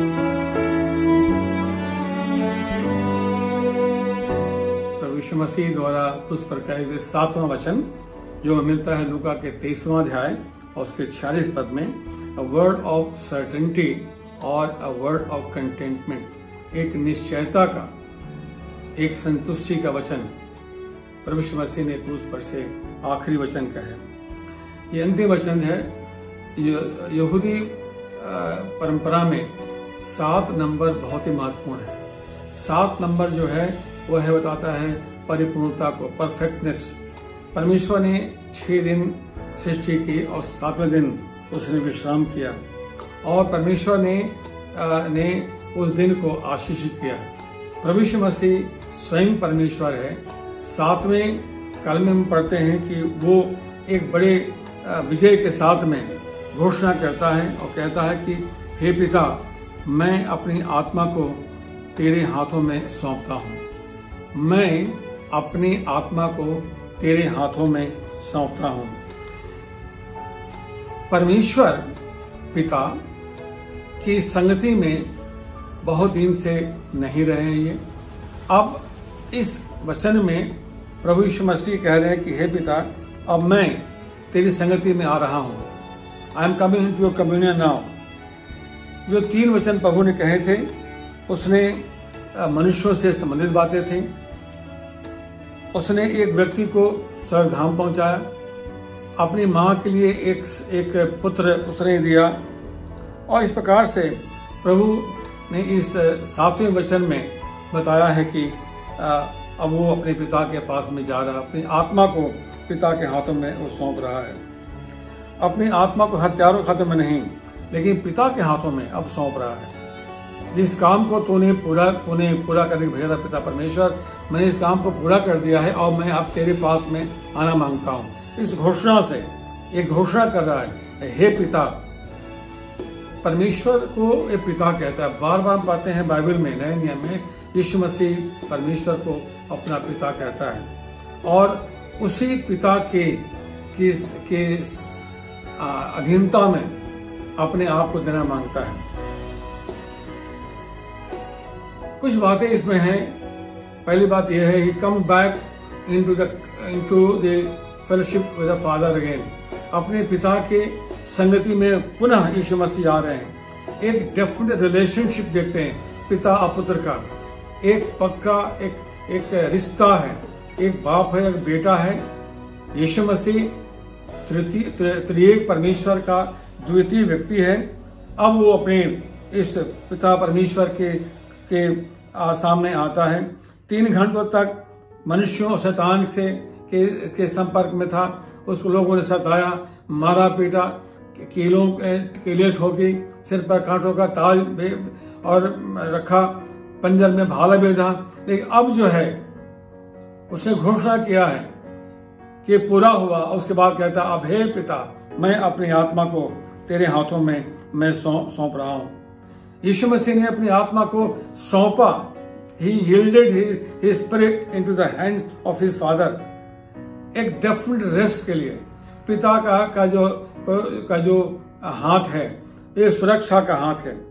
Speaker 4: यीशु मसीह द्वारा क्रूस पर कहे गए 7वां वचन जो मिलता है लूका के 23वां अध्याय और उसके 46 पद में, अ वर्ड ऑफ सर्टेनिटी और अ वर्ड ऑफ कंटेंटमेंट, एक निश्चयता का, एक संतुष्टि का वचन प्रभु यीशु मसीह ने क्रूस पर से आखिरी वचन कहे। ये अंतिम वचन है। यहूदी परंपरा में 7 नंबर बहुत ही महत्वपूर्ण है। 7 नंबर जो है वो है बताता है परिपूर्णता को, परफेक्टनेस। परमेश्वर ने 6 दिन सृष्टि की और 7वें दिन उसने विश्राम किया, और परमेश्वर ने उस दिन को आशीषित किया। प्रभु यीशु मसीह स्वयं परमेश्वर है। 7वें काल में हम पढ़ते हैं कि वो एक बड़े विजय के साथ में घोषणा करता है और कहता है कि हे पिता, मैं अपनी आत्मा को तेरे हाथों में सौंपता हूँ, मैं अपनी आत्मा को तेरे हाथों में सौंपता हूँ। परमेश्वर पिता की संगति में बहुत दिन से नहीं रहे हैं ये। अब इस वचन में प्रभु यीशु मसीह कह रहे हैं कि हे पिता, अब मैं तेरी संगति में आ रहा हूँ, I am coming into your communion now. जो 3 वचन प्रभु ने कहे थे उसने मनुष्यों से संबंधित बातें थी। उसने एक व्यक्ति को स्वर्गधाम पहुंचाया, अपनी मां के लिए एक पुत्र उसने दिया, और इस प्रकार से प्रभु ने इस 7वें वचन में बताया है कि अब वो अपने पिता के पास में जा रहा है, अपनी आत्मा को पिता के हाथों में वो सौंप रहा है। अपनी आत्मा को हत्यारों के हाथों में नहीं, लेकिन पिता के हाथों में अब सौंप रहा है। जिस काम को तूने पूरा करने भेजा था पिता परमेश्वर, मैंने इस काम को पूरा कर दिया है और मैं अब तेरे पास में आना मांगता हूँ। इस घोषणा से एक घोषणा कर रहा है, हे पिता। परमेश्वर को ये पिता कहता है। बार बार पाते हैं बाइबल में, नए नियम में यीशु मसीह परमेश्वर को अपना पिता कहता है, और उसी पिता के अधीनता में अपने आप को देना मांगता है। कुछ बातें इसमें हैं। पहली बात यह है, he come back into the fellowship with the father again. अपने पिता के संगति में पुनः यीशु मसीह आ रहे हैं। एक डेफिनेट रिलेशनशिप देखते हैं पिता और पुत्र का, एक पक्का एक रिश्ता है, एक बाप है, एक बेटा है। यीशु मसीह त्रिएक परमेश्वर का द्वितीय व्यक्ति है। अब वो अपने इस पिता परमेश्वर के सामने आता है। 3 घंटों तक मनुष्यों और शैतान के संपर्क में था। उसको लोगों ने सताया, मारा पीटा, कीले ठोकी, सिर पर कांटों का ताज और रखा, पंजर में भाला बेधा। लेकिन अब जो है उसने घोषणा किया है कि पूरा हुआ। उसके बाद कहता, अब हे पिता, मैं अपनी आत्मा को तेरे हाथों में मैं सौंप रहा हूं। यीशु मसीह ने अपनी आत्मा को सौंपा। He yielded his spirit into the hands of his father। एक डेफिनेट रेस्ट के लिए पिता का जो हाथ है, एक सुरक्षा का हाथ है,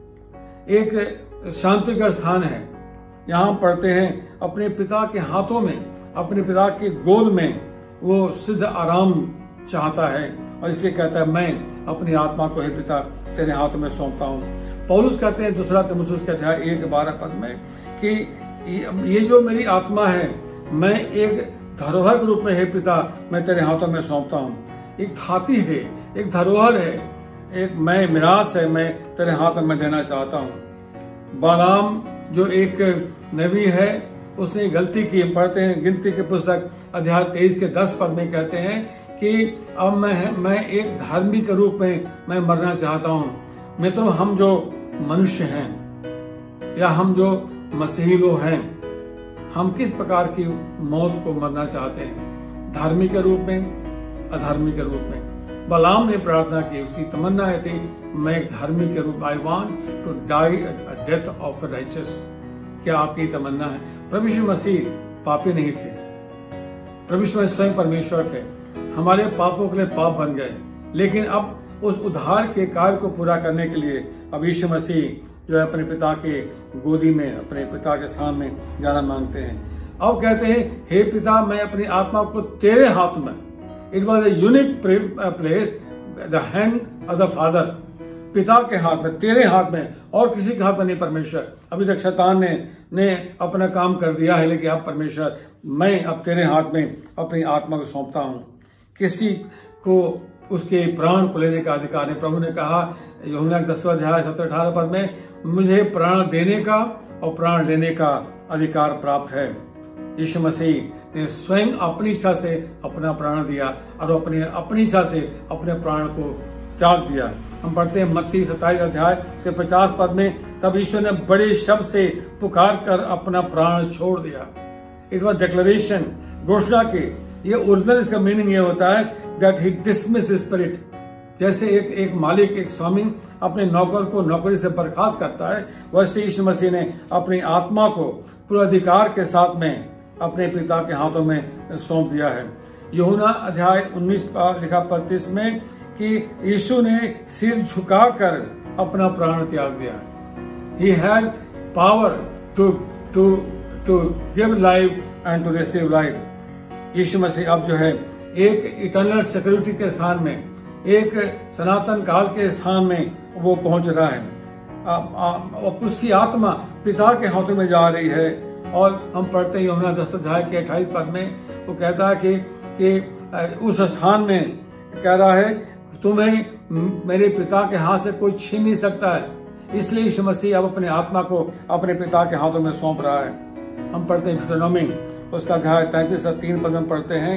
Speaker 4: एक शांति का स्थान है। यहाँ पढ़ते हैं अपने पिता के हाथों में, अपने पिता की गोद में वो सिद्ध आराम चाहता है और इसलिए कहता है, मैं अपनी आत्मा को हे पिता तेरे हाथों में सौंपता हूँ। पौलुस कहते हैं 2 तीमुथियुस के अध्याय 1:12 पद में कि ये जो मेरी आत्मा है, मैं एक धरोहर के रूप में हे पिता मैं तेरे हाथों में सौंपता हूँ। एक थाती है, एक धरोहर है, एक मैं मिरास है, मैं तेरे हाथ में देना चाहता हूँ। बालाम जो एक नबी है, उसने गलती की। पढ़ते हैं गिनती के पुस्तक अध्याय 23 के 10 पद में कहते हैं कि अब मैं एक धार्मिक के रूप में मैं मरना चाहता हूँ। मित्रों, हम जो मनुष्य हैं या हम जो मसीही लोग हैं, हम किस प्रकार की मौत को मरना चाहते हैं? धार्मिक के रूप में, अधार्मिक के रूप में। बलाम ने प्रार्थना की, उसकी तमन्ना थी, मैं एक धार्मिक के रूप, I want to die a death of a righteous. क्या आपकी तमन्ना है? प्रभु यीशु मसीह पापी नहीं थे, प्रभु यीशु मसीह स्वयं परमेश्वर थे, हमारे पापों के लिए पाप बन गए। लेकिन अब उस उद्धार के कार्य को पूरा करने के लिए अब यीशु मसीह जो है अपने पिता के गोदी में, अपने पिता के सामने जाना मांगते हैं। अब कहते हैं, हे पिता, मैं अपनी आत्मा को तेरे हाथ में। It was a unique place, the hand of the father. पिता के हाथ में, तेरे हाथ में, और किसी के हाथ में नहीं। परमेश्वर, अभी तक शैतान ने अपना काम कर दिया है, लेकिन अब परमेश्वर, मैं अब तेरे हाथ में अपनी आत्मा को सौंपता हूँ। किसी को उसके प्राण को लेने का अधिकार नहीं। प्रभु ने कहा यूहन्ना 10वां अध्याय 17-18 पद में, मुझे प्राण देने का और प्राण लेने का अधिकार प्राप्त है। यीशु मसीह ने स्वयं अपनी इच्छा से अपना प्राण दिया और अपनी इच्छा से अपने प्राण को त्याग दिया। हम पढ़ते हैं मत्ती 27 अध्याय से 50 पद में, तब यीशु ने बड़े शब्द से पुकार कर अपना प्राण छोड़ दिया। इट वॉज डिक्लेरेशन, घोषणा की। ये ओरिजिनल इसका मीनिंग ये होता है दैट ही डिसमिस स्पिरिट। जैसे एक मालिक, एक स्वामी अपने नौकर को नौकरी से बर्खास्त करता है, वैसे यीशु मसीह ने अपनी आत्मा को पूरे अधिकार के साथ में अपने पिता के हाथों में सौंप दिया है। यूहन्ना अध्याय 19 लिखा 35 में कि यीशु ने सिर झुकाकर अपना प्राण त्याग दिया। He had power to give life and to receive life। यीशु मसीह अब जो है एक इटर्नल सिक्योरिटी के स्थान में, एक सनातन काल के स्थान में वो पहुंच रहा है। उसकी आत्मा पिता के हाथों में जा रही है। और हम पढ़ते हैं यूहन्ना 10 अध्याय के 28 पद में, वो कहता है कि उस स्थान में कह रहा है, तुम्हें मेरे पिता के हाथ से कोई छीन नहीं सकता है। इसलिए यीशु मसीह अब अपने आत्मा को अपने पिता के हाथों में सौंप रहा है। हम पढ़ते हैं डिट्रोनोमी उसका अध्याय 33 और 3 पद में पढ़ते हैं,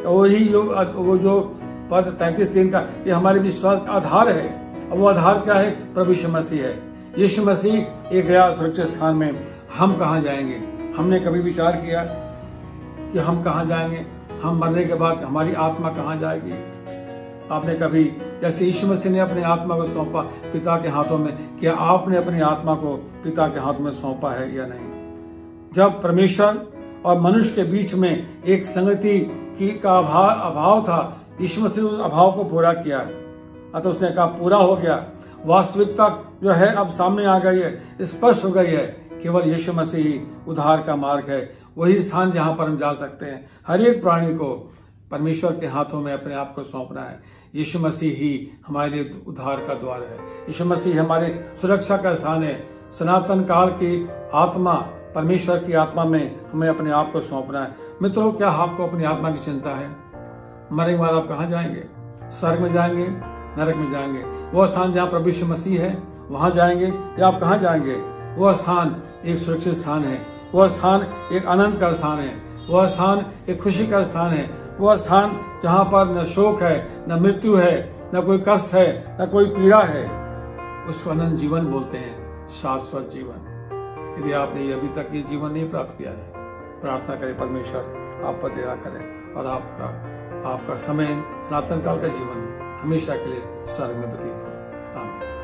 Speaker 4: वो जो पद 33-3 का, ये हमारे विश्वास का आधार है। और वो आधार क्या है? प्रभु यीशु मसीह है। यीशु मसीह एक गया सुरक्षित स्थान में। हम कहाँ जाएंगे? हमने कभी विचार किया कि हम कहाँ जाएंगे? हम मरने के बाद हमारी आत्मा कहाँ जाएगी? आपने कभी, जैसे यीशु मसीह ने अपनी आत्मा को सौंपा पिता के हाथों में, क्या आपने अपनी आत्मा को पिता के हाथ में सौंपा है या नहीं? जब परमेश्वर और मनुष्य के बीच में एक संगति का अभाव था, यीशु मसीह ने उस अभाव को पूरा किया। अतः उसने कहा पूरा हो गया। वास्तविकता जो है अब सामने आ गई है, स्पष्ट हो गई है। केवल यीशु मसीह ही उद्धार का मार्ग है, वही स्थान जहां पर हम जा सकते हैं। हर एक प्राणी को परमेश्वर के हाथों में अपने आप को सौंपना है। यीशु मसीह ही हमारे लिए उद्धार का द्वार है। यीशु मसीह हमारे सुरक्षा का स्थान है। सनातन काल की आत्मा, परमेश्वर की आत्मा में हमें अपने आप को सौंपना है। मित्रों, क्या आपको अपनी आत्मा की चिंता है? मरने के बाद आप कहाँ जाएंगे? स्वर्ग में जाएंगे, नरक में जाएंगे? वो स्थान जहाँ प्रभु यीशु मसीह है वहां जाएंगे, या आप कहाँ जाएंगे? वो स्थान एक सुरक्षित स्थान है, वह स्थान एक आनंद का स्थान है, वह स्थान एक खुशी का स्थान है, वह स्थान जहाँ पर न शोक है, न मृत्यु है, न कोई कष्ट है, न कोई पीड़ा है। उसको अनंत जीवन बोलते हैं, शाश्वत जीवन। यदि आपने अभी तक ये जीवन नहीं प्राप्त किया है, प्रार्थना करें परमेश्वर आप पर दया करें और आपका समय सनातन काल का जीवन हमेशा के लिए स्वर्ग में व्यतीत हो। आमीन।